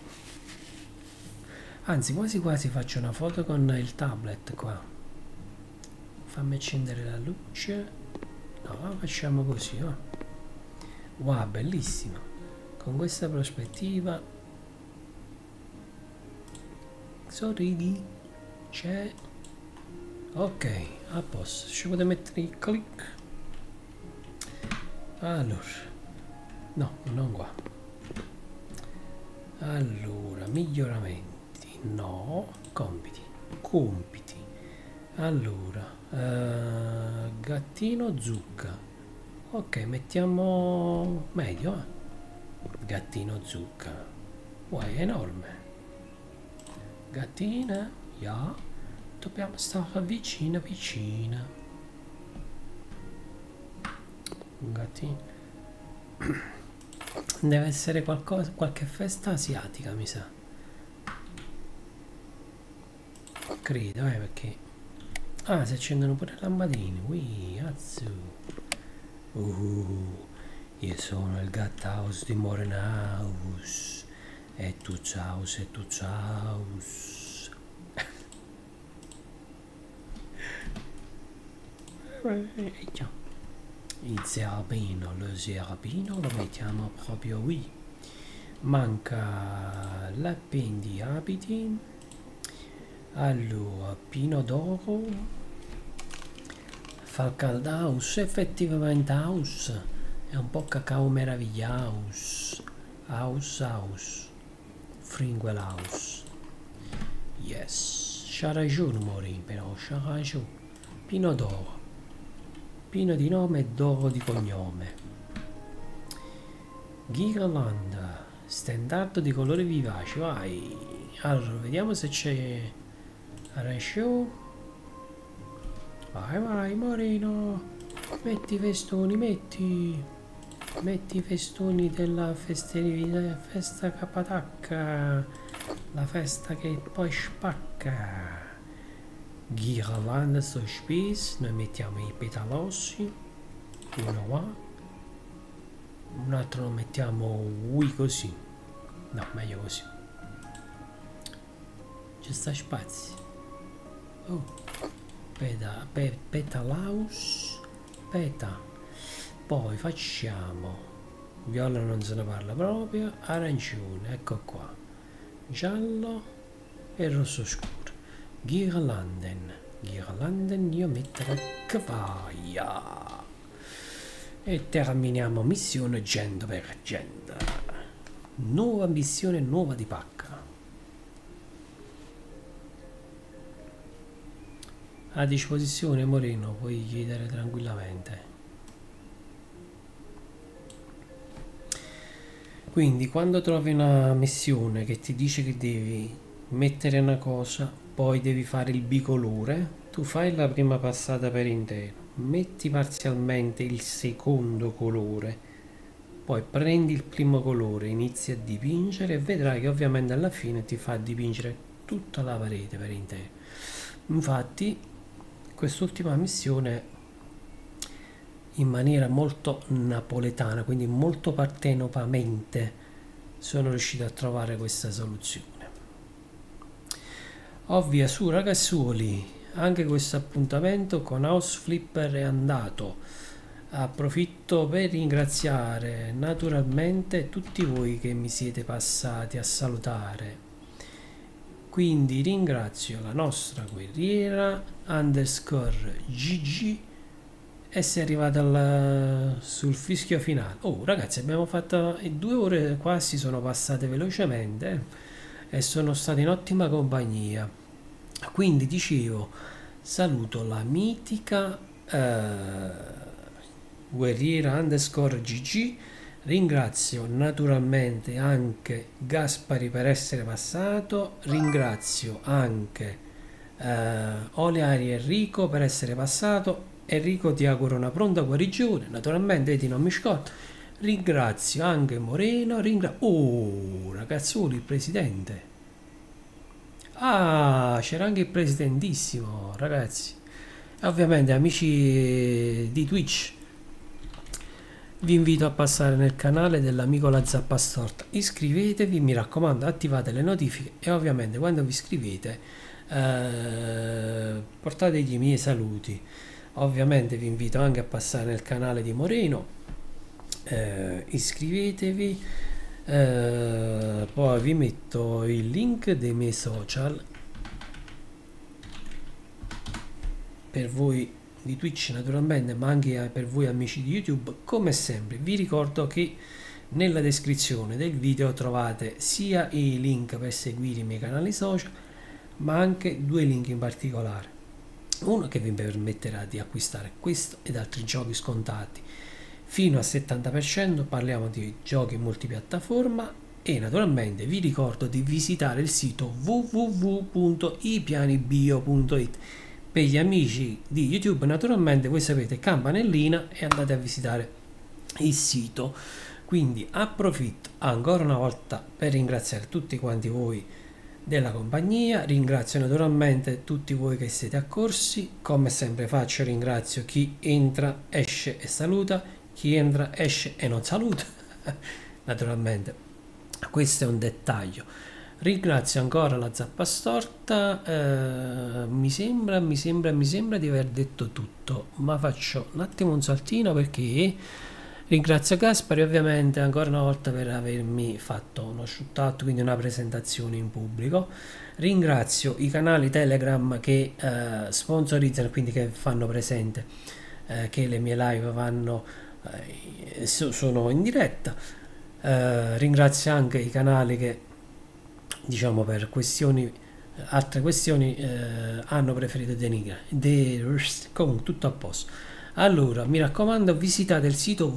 Anzi, quasi faccio una foto con il tablet qua. Fammi accendere la luce. No, facciamo così, oh. Wow, bellissimo. Con questa prospettiva. Sorridi. C'è. Ok, a posto. Ci potete mettere il click. Allora. No, non qua. Allora, miglioramenti. No, compiti. Compiti. Allora, gattino zucca. Ok, mettiamo medio. Gattino zucca. Wow, è enorme. Gattina, ja. Dobbiamo stare vicina. Un gattino. Deve essere qualcosa, qualche festa asiatica, mi sa. Credo, perché... Ah, si accendono pure le lampadine. Ui, azzu. Io sono il Gattaus di Morenaus. E tu ciaus. Il zerbino, lo zerbino lo mettiamo proprio qui. Manca l'appendiabiti. Allora, Pino d'Oro, Falcaldaus, effettivamente Aus, è un po' cacao meravigliaus, Aus, Fringuelaus, yes, c'ha ragione Morin, però, c'ha ragione, Pino d'Oro, Pino di nome e d'Oro di cognome, Ghirlanda, stendardo di colori vivaci, vai, allora, vediamo se c'è... Arancione, vai Moreno, metti i festoni, metti i festoni della festività, festa capatacca, la festa che poi spacca. Ghirlanda sto spis, noi mettiamo i petalossi, uno qua, un altro lo mettiamo qui così, no meglio così, ci sta spazio. Oh, petalaus, peta. Poi facciamo viola, non se ne parla proprio, arancione, ecco qua, giallo e rosso scuro. Ghirlanden io metterò cavaia. E terminiamo missione 100 per 100. Nuova missione, nuova di pacca. A disposizione Moreno, puoi chiedere tranquillamente. Quindi quando trovi una missione che ti dice che devi mettere una cosa, poi devi fare il bicolore, tu fai la prima passata per intero, metti parzialmente il secondo colore, poi prendi il primo colore, inizi a dipingere e vedrai che ovviamente alla fine ti fa dipingere tutta la parete per intero. Infatti quest'ultima missione, in maniera molto napoletana, quindi molto partenopamente, sono riuscito a trovare questa soluzione. Ovvia su ragazzuoli, anche questo appuntamento con House Flipper è andato. Approfitto per ringraziare naturalmente tutti voi che mi siete passati a salutare. Quindi ringrazio la nostra guerriera _GG e si è arrivata sul fischio finale. Oh ragazzi, abbiamo fatto 2 ore, quasi sono passate velocemente e sono state in ottima compagnia. Quindi dicevo, saluto la mitica guerriera _GG. Ringrazio naturalmente anche Gaspari per essere passato, ringrazio anche Oleari Enrico per essere passato. Enrico, ti auguro una pronta guarigione, naturalmente ti non mi scordo. Ringrazio anche Moreno, oh ragazzoli, il presidente, c'era anche il presidentissimo, ragazzi. E ovviamente amici di Twitch, vi invito a passare nel canale dell'amico La Zappa Storta, iscrivetevi, mi raccomando, attivate le notifiche e ovviamente quando vi iscrivete portate i miei saluti. Ovviamente vi invito anche a passare nel canale di Moreno, iscrivetevi, poi vi metto il link dei miei social per voi di Twitch naturalmente, ma anche per voi amici di YouTube. Come sempre vi ricordo che nella descrizione del video trovate sia i link per seguire i miei canali social, ma anche due link in particolare. Uno che vi permetterà di acquistare questo ed altri giochi scontati fino al 70%, parliamo di giochi multipiattaforma, e naturalmente vi ricordo di visitare il sito www.ipianibio.it. Per gli amici di YouTube naturalmente voi sapete, campanellina e andate a visitare il sito. Quindi approfitto ancora una volta per ringraziare tutti quanti voi della compagnia, ringrazio naturalmente tutti voi che siete accorsi, come sempre faccio, ringrazio chi entra, esce e saluta, chi entra, esce e non saluta, naturalmente questo è un dettaglio. Ringrazio ancora la Zappa Storta, mi sembra di aver detto tutto, ma faccio un attimo un saltino perché ringrazio Gaspari ovviamente ancora una volta per avermi fatto uno shout-out, quindi una presentazione in pubblico. Ringrazio i canali Telegram che sponsorizzano, quindi che fanno presente che le mie live sono in diretta. Ringrazio anche i canali che, diciamo, per altre questioni hanno preferito denigrare. Comunque tutto a posto. Allora, mi raccomando, visitate il sito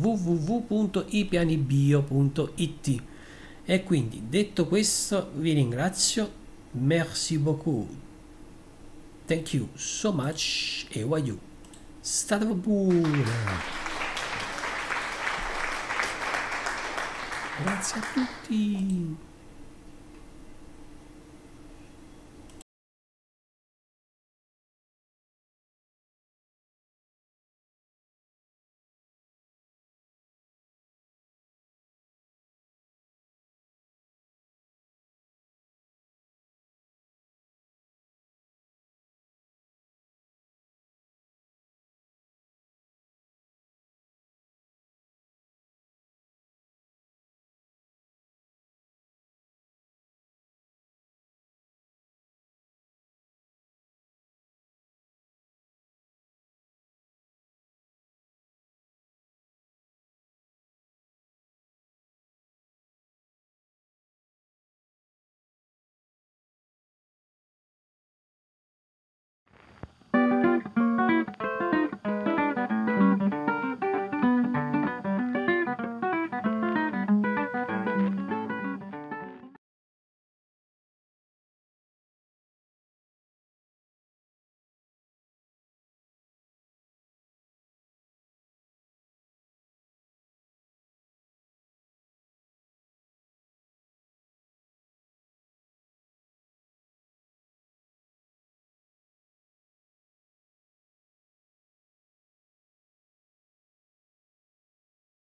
www.ipianibio.it. E quindi, detto questo, vi ringrazio. Merci beaucoup. Thank you so much. E voglio. State buona. Grazie a tutti.